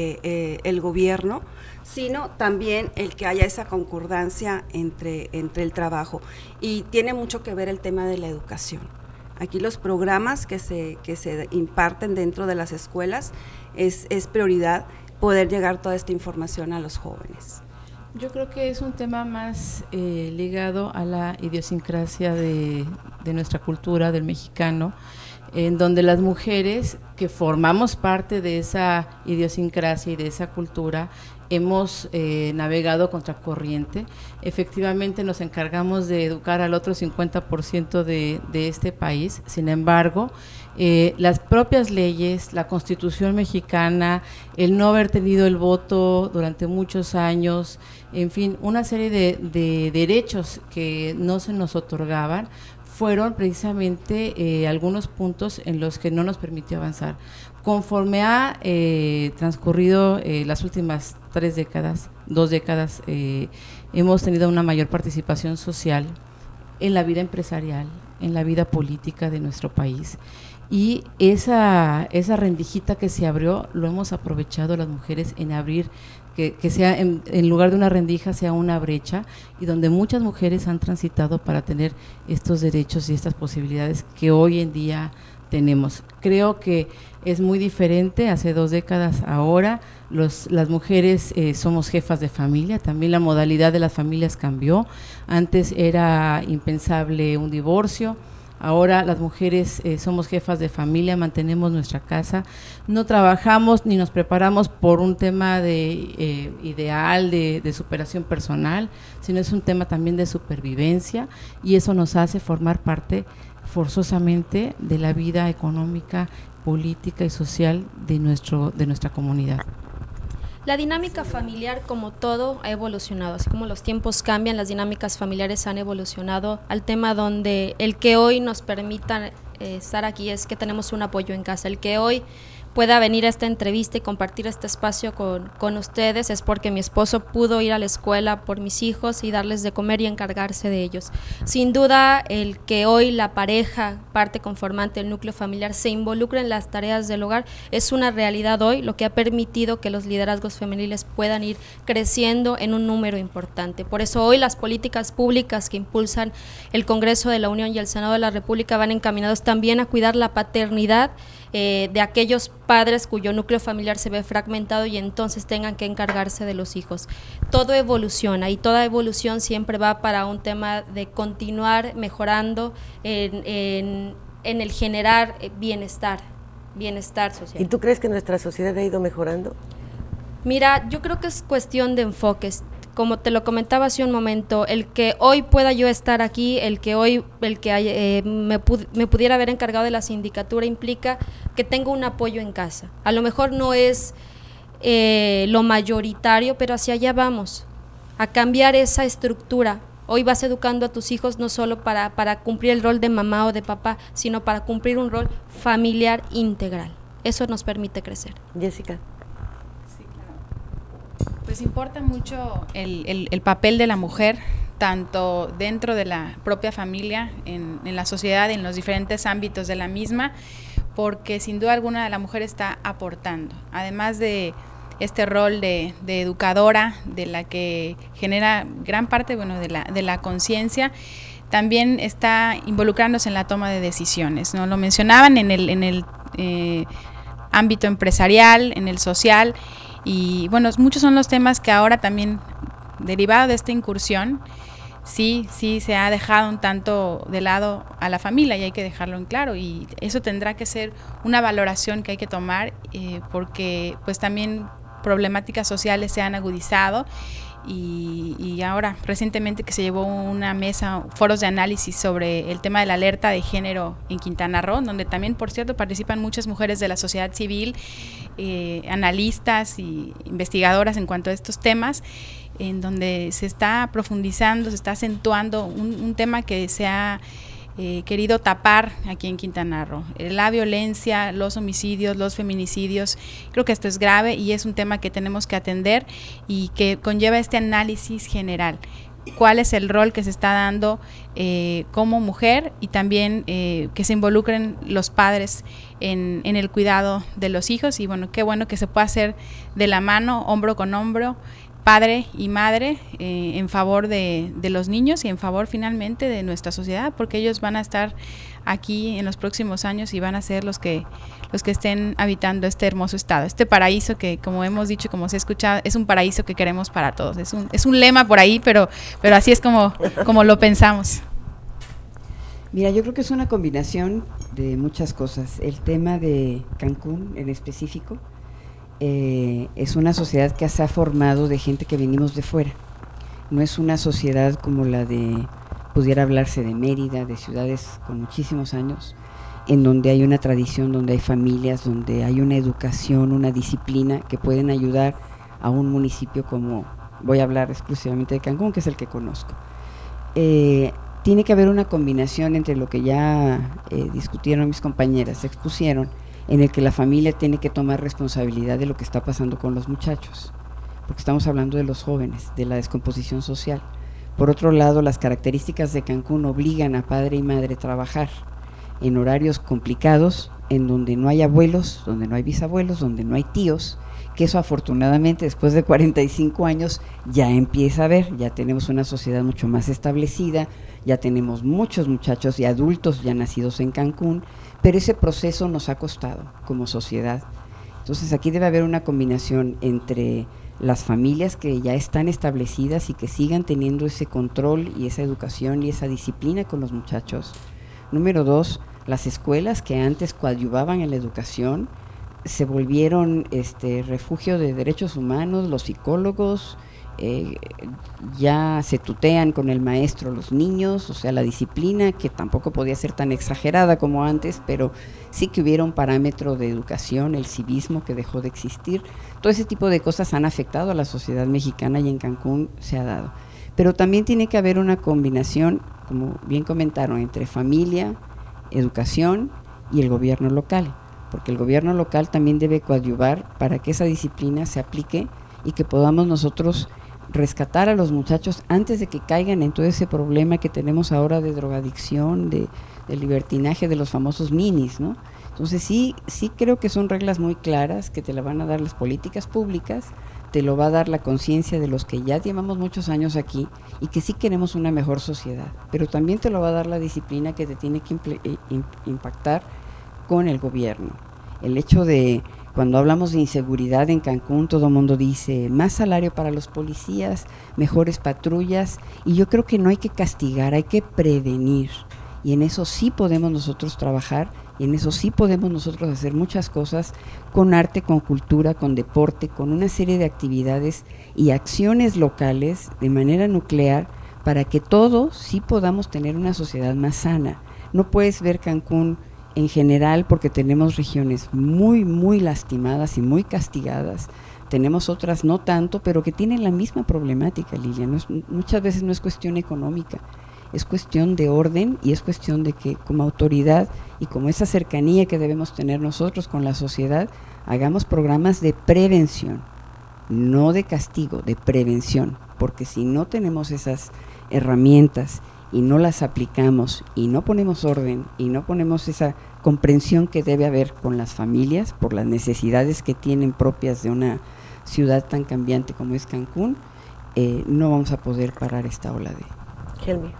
el gobierno, sino también el que haya esa concordancia entre el trabajo. Y tiene mucho que ver el tema de la educación. Aquí los programas que se imparten dentro de las escuelas es prioridad poder llegar toda esta información a los jóvenes. Yo creo que es un tema más ligado a la idiosincrasia de nuestra cultura, del mexicano, en donde las mujeres que formamos parte de esa idiosincrasia y de esa cultura hemos navegado contracorriente. Efectivamente nos encargamos de educar al otro 50% de este país. Sin embargo, las propias leyes, la Constitución mexicana, el no haber tenido el voto durante muchos años, en fin, una serie de derechos que no se nos otorgaban, fueron precisamente algunos puntos en los que no nos permitió avanzar. Conforme ha transcurrido las últimas 2 décadas, hemos tenido una mayor participación social en la vida empresarial, en la vida política de nuestro país. Y esa rendijita que se abrió, lo hemos aprovechado las mujeres en abrir, que sea en lugar de una rendija sea una brecha, y donde muchas mujeres han transitado para tener estos derechos y estas posibilidades que hoy en día tenemos. Creo que es muy diferente hace 2 décadas ahora. Las mujeres somos jefas de familia, también la modalidad de las familias cambió. Antes era impensable un divorcio. Ahora las mujeres somos jefas de familia, mantenemos nuestra casa, no trabajamos ni nos preparamos por un tema de ideal, de superación personal, sino es un tema también de supervivencia, y eso nos hace formar parte forzosamente de la vida económica, política y social de nuestra comunidad. La dinámica familiar, como todo, ha evolucionado. Así como los tiempos cambian, las dinámicas familiares han evolucionado al tema donde el que hoy nos permita estar aquí es que tenemos un apoyo en casa. El que hoy pueda venir a esta entrevista y compartir este espacio con ustedes es porque mi esposo pudo ir a la escuela por mis hijos y darles de comer y encargarse de ellos. Sin duda, el que hoy la pareja, parte conformante del núcleo familiar, se involucre en las tareas del hogar es una realidad hoy, lo que ha permitido que los liderazgos femeniles puedan ir creciendo en un número importante. Por eso hoy las políticas públicas que impulsan el Congreso de la Unión y el Senado de la República van encaminados también a cuidar la paternidad de aquellos padres cuyo núcleo familiar se ve fragmentado y entonces tengan que encargarse de los hijos. Todo evoluciona y toda evolución siempre va para un tema de continuar mejorando en el generar bienestar social. ¿Y tú crees que nuestra sociedad ha ido mejorando? Mira, yo creo que es cuestión de enfoques. Como te lo comentaba hace un momento, el que hoy pueda yo estar aquí, me pudiera haber encargado de la sindicatura implica que tengo un apoyo en casa. A lo mejor no es lo mayoritario, pero hacia allá vamos, a cambiar esa estructura. Hoy vas educando a tus hijos no solo para cumplir el rol de mamá o de papá, sino para cumplir un rol familiar integral. Eso nos permite crecer. Jessica. Pues importa mucho el papel de la mujer, tanto dentro de la propia familia, en la sociedad, en los diferentes ámbitos de la misma, porque sin duda alguna la mujer está aportando, además de este rol de educadora, de la que genera gran parte de la conciencia, también está involucrándose en la toma de decisiones, ¿no? Lo mencionaban en el ámbito empresarial, en el social. Y bueno, muchos son los temas que ahora también, derivado de esta incursión, sí se ha dejado un tanto de lado a la familia y hay que dejarlo en claro, y eso tendrá que ser una valoración que hay que tomar porque pues también problemáticas sociales se han agudizado y ahora recientemente que se llevó una mesa, foros de análisis sobre el tema de la alerta de género en Quintana Roo, donde también, por cierto, participan muchas mujeres de la sociedad civil, analistas y investigadoras en cuanto a estos temas, en donde se está profundizando, se está acentuando un tema que se ha querido tapar aquí en Quintana Roo. La violencia, los homicidios, los feminicidios, creo que esto es grave y es un tema que tenemos que atender y que conlleva este análisis general. cuál es el rol que se está dando como mujer, y también que se involucren los padres en el cuidado de los hijos. Y bueno, qué bueno que se pueda hacer de la mano, hombro con hombro, padre y madre, en favor de los niños y en favor finalmente de nuestra sociedad, porque ellos van a estar aquí en los próximos años y van a ser los que estén habitando este hermoso estado, este paraíso que, como hemos dicho, como se ha escuchado, es un paraíso que queremos para todos. Es un lema por ahí, pero así es como lo pensamos. Mira, yo creo que es una combinación de muchas cosas. El tema de Cancún en específico, es una sociedad que se ha formado de gente que venimos de fuera. No es una sociedad como la de, pudiera hablarse de Mérida, de ciudades con muchísimos años, en donde hay una tradición, donde hay familias, donde hay una educación, una disciplina que pueden ayudar a un municipio como, voy a hablar exclusivamente de Cancún, que es el que conozco. Tiene que haber una combinación entre lo que ya discutieron mis compañeras, expusieron, en el que la familia tiene que tomar responsabilidad de lo que está pasando con los muchachos, porque estamos hablando de los jóvenes, de la descomposición social. Por otro lado, las características de Cancún obligan a padre y madre a trabajar en horarios complicados, en donde no hay abuelos, donde no hay bisabuelos, donde no hay tíos, que eso afortunadamente después de 45 años ya empieza a ver, ya tenemos una sociedad mucho más establecida, ya tenemos muchos muchachos y adultos ya nacidos en Cancún, pero ese proceso nos ha costado como sociedad. Entonces aquí debe haber una combinación entre las familias que ya están establecidas y que sigan teniendo ese control y esa educación y esa disciplina con los muchachos. Número 2, las escuelas que antes coadyuvaban en la educación se volvieron refugio de derechos humanos, los psicólogos ya se tutean con el maestro los niños, o sea, la disciplina que tampoco podía ser tan exagerada como antes, pero sí que hubiera un parámetro de educación, el civismo que dejó de existir. Todo ese tipo de cosas han afectado a la sociedad mexicana y en Cancún se ha dado. Pero también tiene que haber una combinación, como bien comentaron, entre familia, educación y el gobierno local, porque el gobierno local también debe coadyuvar para que esa disciplina se aplique y que podamos nosotros rescatar a los muchachos antes de que caigan en todo ese problema que tenemos ahora de drogadicción, de libertinaje, de los famosos minis, ¿no? Entonces sí creo que son reglas muy claras que te la van a dar las políticas públicas, te lo va a dar la conciencia de los que ya llevamos muchos años aquí y que sí queremos una mejor sociedad, pero también te lo va a dar la disciplina que te tiene que impactar con el gobierno. El hecho de, cuando hablamos de inseguridad en Cancún, todo el mundo dice más salario para los policías, mejores patrullas, y yo creo que no hay que castigar, hay que prevenir, y en eso sí podemos nosotros trabajar, y en eso sí podemos nosotros hacer muchas cosas con arte, con cultura, con deporte, con una serie de actividades y acciones locales de manera nuclear para que todos sí podamos tener una sociedad más sana. No puedes ver Cancún en general porque tenemos regiones muy, muy lastimadas y muy castigadas. Tenemos otras no tanto, pero que tienen la misma problemática, Lilia. Muchas veces no es cuestión económica, es cuestión de orden y es cuestión de que como autoridad y como esa cercanía que debemos tener nosotros con la sociedad, hagamos programas de prevención, no de castigo, de prevención, porque si no tenemos esas herramientas y no las aplicamos y no ponemos orden y no ponemos esa comprensión que debe haber con las familias por las necesidades que tienen propias de una ciudad tan cambiante como es Cancún, no vamos a poder parar esta ola de... Helmi.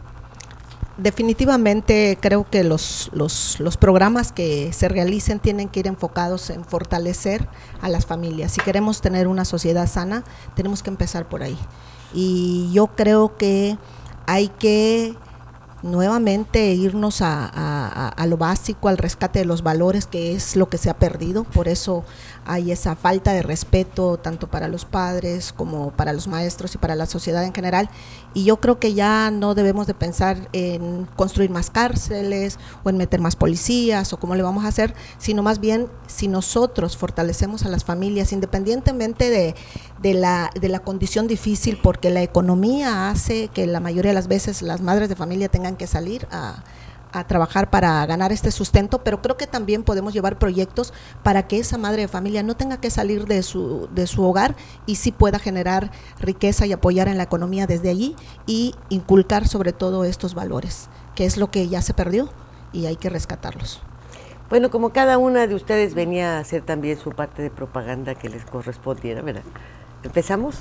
Definitivamente creo que los programas que se realicen tienen que ir enfocados en fortalecer a las familias. Si queremos tener una sociedad sana, tenemos que empezar por ahí. Y yo creo que hay que nuevamente irnos a lo básico, al rescate de los valores, que es lo que se ha perdido. Por eso hay esa falta de respeto tanto para los padres como para los maestros y para la sociedad en general. Y yo creo que ya no debemos de pensar en construir más cárceles o en meter más policías o cómo le vamos a hacer, sino más bien si nosotros fortalecemos a las familias independientemente de la condición difícil, porque la economía hace que la mayoría de las veces las madres de familia tengan que salir a a trabajar para ganar este sustento, pero creo que también podemos llevar proyectos para que esa madre de familia no tenga que salir de su hogar y sí pueda generar riqueza y apoyar en la economía desde allí y inculcar sobre todo estos valores, que es lo que ya se perdió y hay que rescatarlos. Bueno, como cada una de ustedes venía a hacer también su parte de propaganda que les correspondiera, ¿verdad? ¿Empezamos?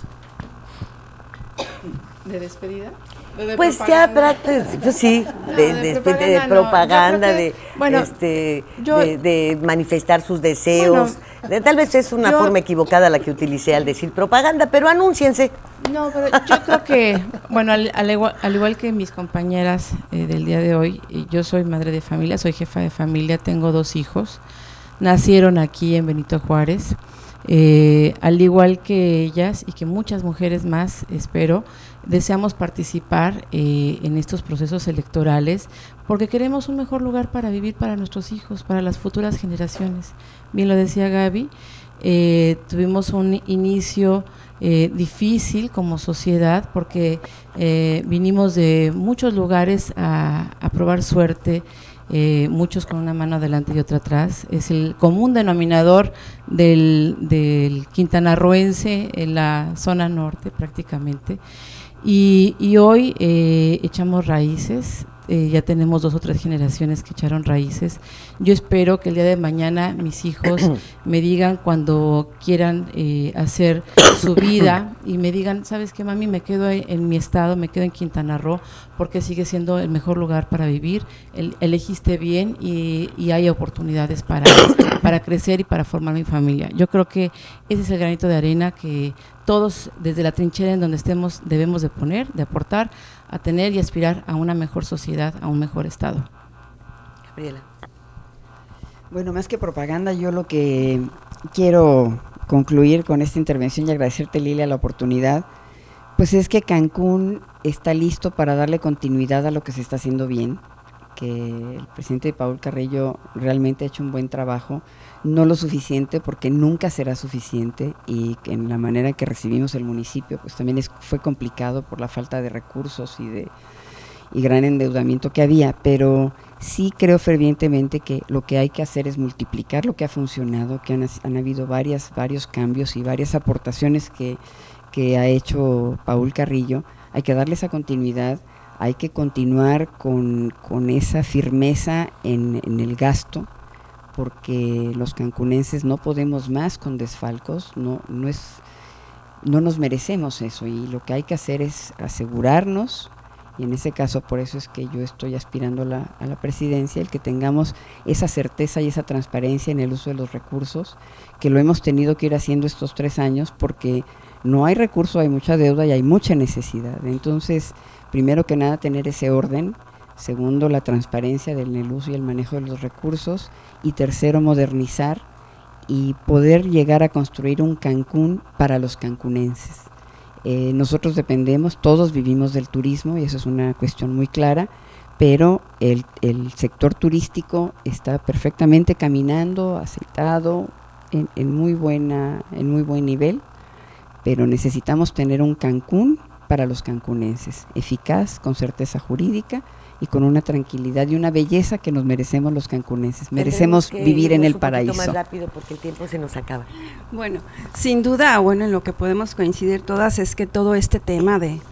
¿De despedida? Pues ya pues sí, de propaganda, de manifestar sus deseos. Bueno, tal vez es una forma equivocada la que utilicé al decir propaganda, pero anúnciense. No, pero yo creo que, bueno, al igual que mis compañeras del día de hoy, yo soy madre de familia, soy jefa de familia, tengo 2 hijos, nacieron aquí en Benito Juárez. Al igual que ellas y que muchas mujeres más, espero, deseamos participar en estos procesos electorales porque queremos un mejor lugar para vivir para nuestros hijos, para las futuras generaciones. Bien lo decía Gaby, tuvimos un inicio difícil como sociedad porque vinimos de muchos lugares a probar suerte, muchos con una mano adelante y otra atrás. Es el común denominador del quintanarroense en la zona norte prácticamente. Y hoy echamos raíces, ya tenemos 2 o 3 generaciones que echaron raíces. Yo espero que el día de mañana mis hijos me digan cuando quieran hacer su vida y me digan, ¿sabes qué, mami? Me quedo en mi estado, me quedo en Quintana Roo porque sigue siendo el mejor lugar para vivir, elegiste bien y hay oportunidades para crecer y para formar mi familia. Yo creo que ese es el granito de arena que todos desde la trinchera en donde estemos debemos de poner, de aportar, a tener y aspirar a una mejor sociedad, a un mejor estado. Gabriela. Bueno, más que propaganda, yo lo que quiero concluir con esta intervención y agradecerte, Lilia, la oportunidad, pues es que Cancún está listo para darle continuidad a lo que se está haciendo bien, que el presidente Paul Carrillo realmente ha hecho un buen trabajo, no lo suficiente porque nunca será suficiente y en la manera que recibimos el municipio pues también fue complicado por la falta de recursos y gran endeudamiento que había, pero sí creo fervientemente que lo que hay que hacer es multiplicar lo que ha funcionado, que han habido varios cambios y varias aportaciones que ha hecho Paul Carrillo. Hay que darle esa continuidad, hay que continuar con esa firmeza en el gasto, porque los cancunenses no podemos más con desfalcos, no nos merecemos eso, y lo que hay que hacer es asegurarnos, y en ese caso por eso es que yo estoy aspirando a la presidencia, el que tengamos esa certeza y esa transparencia en el uso de los recursos, que lo hemos tenido que ir haciendo estos 3 años, porque no hay recursos, hay mucha deuda y hay mucha necesidad. Entonces, primero que nada, tener ese orden. Segundo, la transparencia en el uso y el manejo de los recursos. Y tercero, modernizar y poder llegar a construir un Cancún para los cancunenses. Nosotros dependemos, todos vivimos del turismo y eso es una cuestión muy clara, pero el sector turístico está perfectamente caminando, aceitado, en muy buen nivel, pero necesitamos tener un Cancún para los cancunenses, eficaz, con certeza jurídica y con una tranquilidad y una belleza que nos merecemos los cancunenses. Merecemos vivir en el paraíso. Más rápido porque el tiempo se nos acaba. Bueno, sin duda, en lo que podemos coincidir todas es que todo este tema de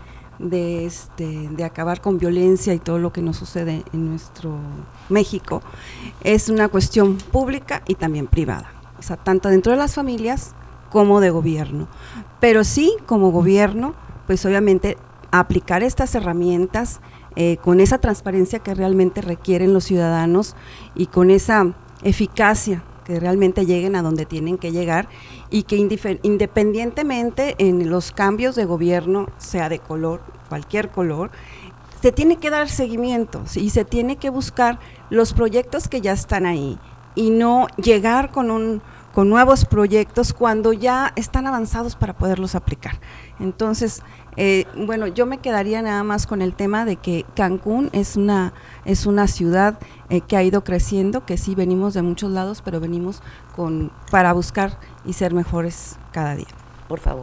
acabar con violencia y todo lo que nos sucede en nuestro México es una cuestión pública y también privada, o sea, tanto dentro de las familias como de gobierno, pero sí como gobierno, pues obviamente aplicar estas herramientas con esa transparencia que realmente requieren los ciudadanos y con esa eficacia que realmente lleguen a donde tienen que llegar y que independientemente en los cambios de gobierno, sea de color, cualquier color, se tiene que dar seguimiento, ¿sí? Y se tiene que buscar los proyectos que ya están ahí y no llegar con nuevos proyectos cuando ya están avanzados para poderlos aplicar. Entonces, yo me quedaría nada más con el tema de que Cancún es una ciudad que ha ido creciendo, que sí venimos de muchos lados, pero venimos para buscar y ser mejores cada día. Por favor.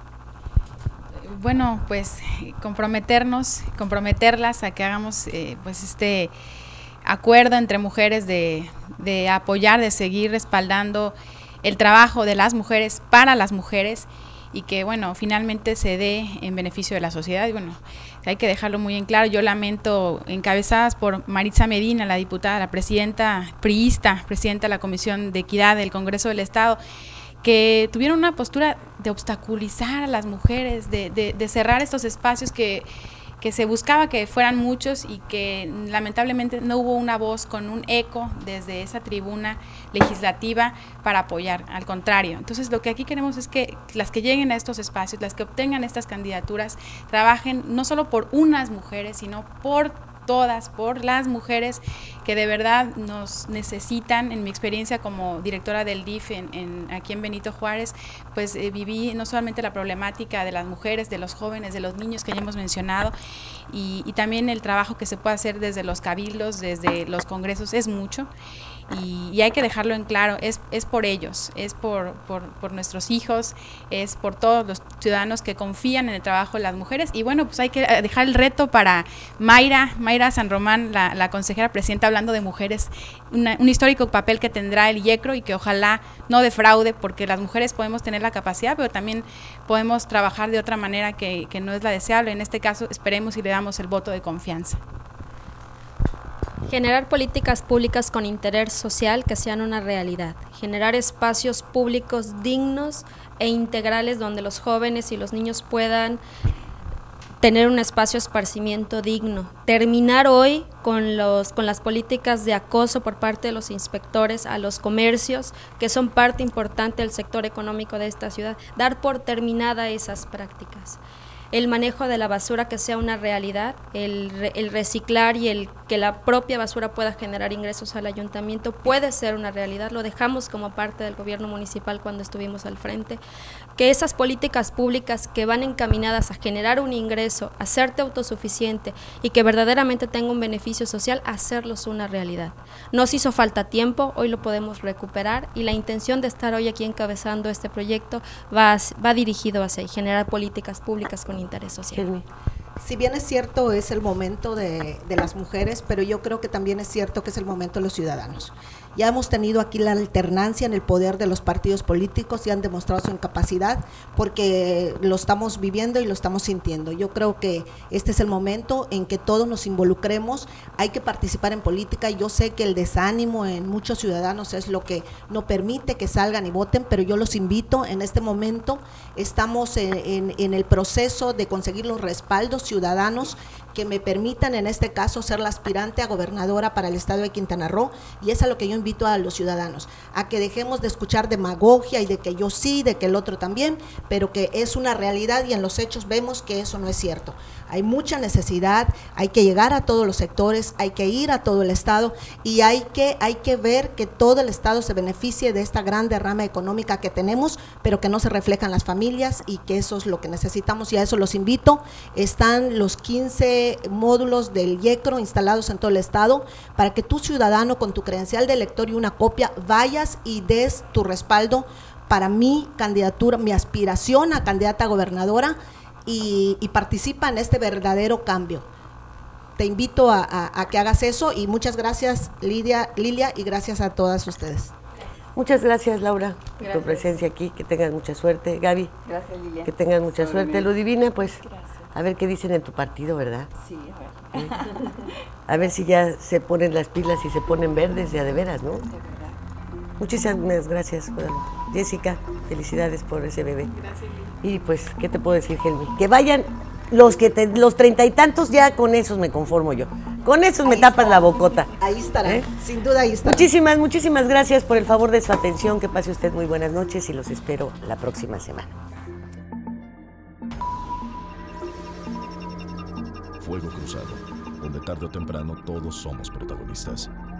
Bueno, pues comprometerlas a que hagamos acuerdo entre mujeres de apoyar, de seguir respaldando el trabajo de las mujeres para las mujeres y que, bueno, finalmente se dé en beneficio de la sociedad. Y bueno, hay que dejarlo muy en claro. Yo lamento, encabezadas por Maritza Medina, la diputada, la presidenta priista, presidenta de la Comisión de Equidad del Congreso del Estado, que tuvieron una postura de obstaculizar a las mujeres, de cerrar estos espacios que se buscaba que fueran muchos y que lamentablemente no hubo una voz con un eco desde esa tribuna legislativa para apoyar, al contrario. Entonces lo que aquí queremos es que las que lleguen a estos espacios, las que obtengan estas candidaturas, trabajen no solo por unas mujeres, sino por todas, por las mujeres que de verdad nos necesitan. En mi experiencia como directora del DIF aquí en Benito Juárez, pues viví no solamente la problemática de las mujeres, de los jóvenes, de los niños que ya hemos mencionado, y también el trabajo que se puede hacer desde los cabildos, desde los congresos, es mucho. Y hay que dejarlo en claro, es por ellos, es por nuestros hijos, es por todos los ciudadanos que confían en el trabajo de las mujeres. Y bueno, pues hay que dejar el reto para Mayra San Román, la consejera presidenta, hablando de mujeres, un histórico papel que tendrá el IECRO y que ojalá no defraude, porque las mujeres podemos tener la capacidad, pero también podemos trabajar de otra manera que no es la deseable. En este caso, esperemos y le damos el voto de confianza. Generar políticas públicas con interés social que sean una realidad. Generar espacios públicos dignos e integrales donde los jóvenes y los niños puedan tener un espacio de esparcimiento digno. Terminar hoy con las políticas de acoso por parte de los inspectores a los comercios, que son parte importante del sector económico de esta ciudad. Dar por terminada esas prácticas. El manejo de la basura que sea una realidad, el reciclar y el que la propia basura pueda generar ingresos al ayuntamiento puede ser una realidad. Lo dejamos como parte del gobierno municipal cuando estuvimos al frente. Que esas políticas públicas que van encaminadas a generar un ingreso, a hacerte autosuficiente y que verdaderamente tenga un beneficio social, hacerlos una realidad. Nos hizo falta tiempo, hoy lo podemos recuperar y la intención de estar hoy aquí encabezando este proyecto va dirigido hacia generar políticas públicas con interés social. Si bien es cierto, es el momento de las mujeres, pero yo creo que también es cierto que es el momento de los ciudadanos. Ya hemos tenido aquí la alternancia en el poder de los partidos políticos y han demostrado su incapacidad porque lo estamos viviendo y lo estamos sintiendo. Yo creo que este es el momento en que todos nos involucremos, hay que participar en política. Yo sé que el desánimo en muchos ciudadanos es lo que no permite que salgan y voten, pero yo los invito en este momento. Estamos en el proceso de conseguir los respaldos ciudadanos que me permitan en este caso ser la aspirante a gobernadora para el estado de Quintana Roo, y es a lo que yo invito a los ciudadanos, a que dejemos de escuchar demagogia y de que yo sí, de que el otro también, pero que es una realidad y en los hechos vemos que eso no es cierto. Hay mucha necesidad, hay que llegar a todos los sectores, hay que ir a todo el estado y hay que ver que todo el estado se beneficie de esta gran derrama económica que tenemos, pero que no se refleja en las familias, y que eso es lo que necesitamos, y a eso los invito. Están los 15 módulos del IECRO instalados en todo el estado para que tu ciudadano con tu credencial de elector y una copia vayas y des tu respaldo para mi candidatura, mi aspiración a candidata a gobernadora, y participa en este verdadero cambio. Te invito a que hagas eso, y muchas gracias Lilia, y gracias a todas ustedes. Muchas gracias, Laura, por tu presencia aquí, que tengas mucha suerte. Gaby, gracias, Lilia. Que tengas mucha suerte. Ludivina, pues, gracias. A ver qué dicen en tu partido, ¿verdad? Sí, a ver. A ver si ya se ponen las pilas y se ponen verdes, ya de veras, ¿no? De verdad. Muchísimas gracias, Jessica, felicidades por ese bebé. Gracias, Lilia. Y pues, ¿qué te puedo decir, Helmi? Que vayan los 30 y tantos, ya con esos me conformo yo. Con esos me tapas la bocota. Ahí estará, sin duda ahí estará. Muchísimas gracias por el favor de su atención. Que pase usted muy buenas noches y los espero la próxima semana. Fuego Cruzado, donde tarde o temprano todos somos protagonistas.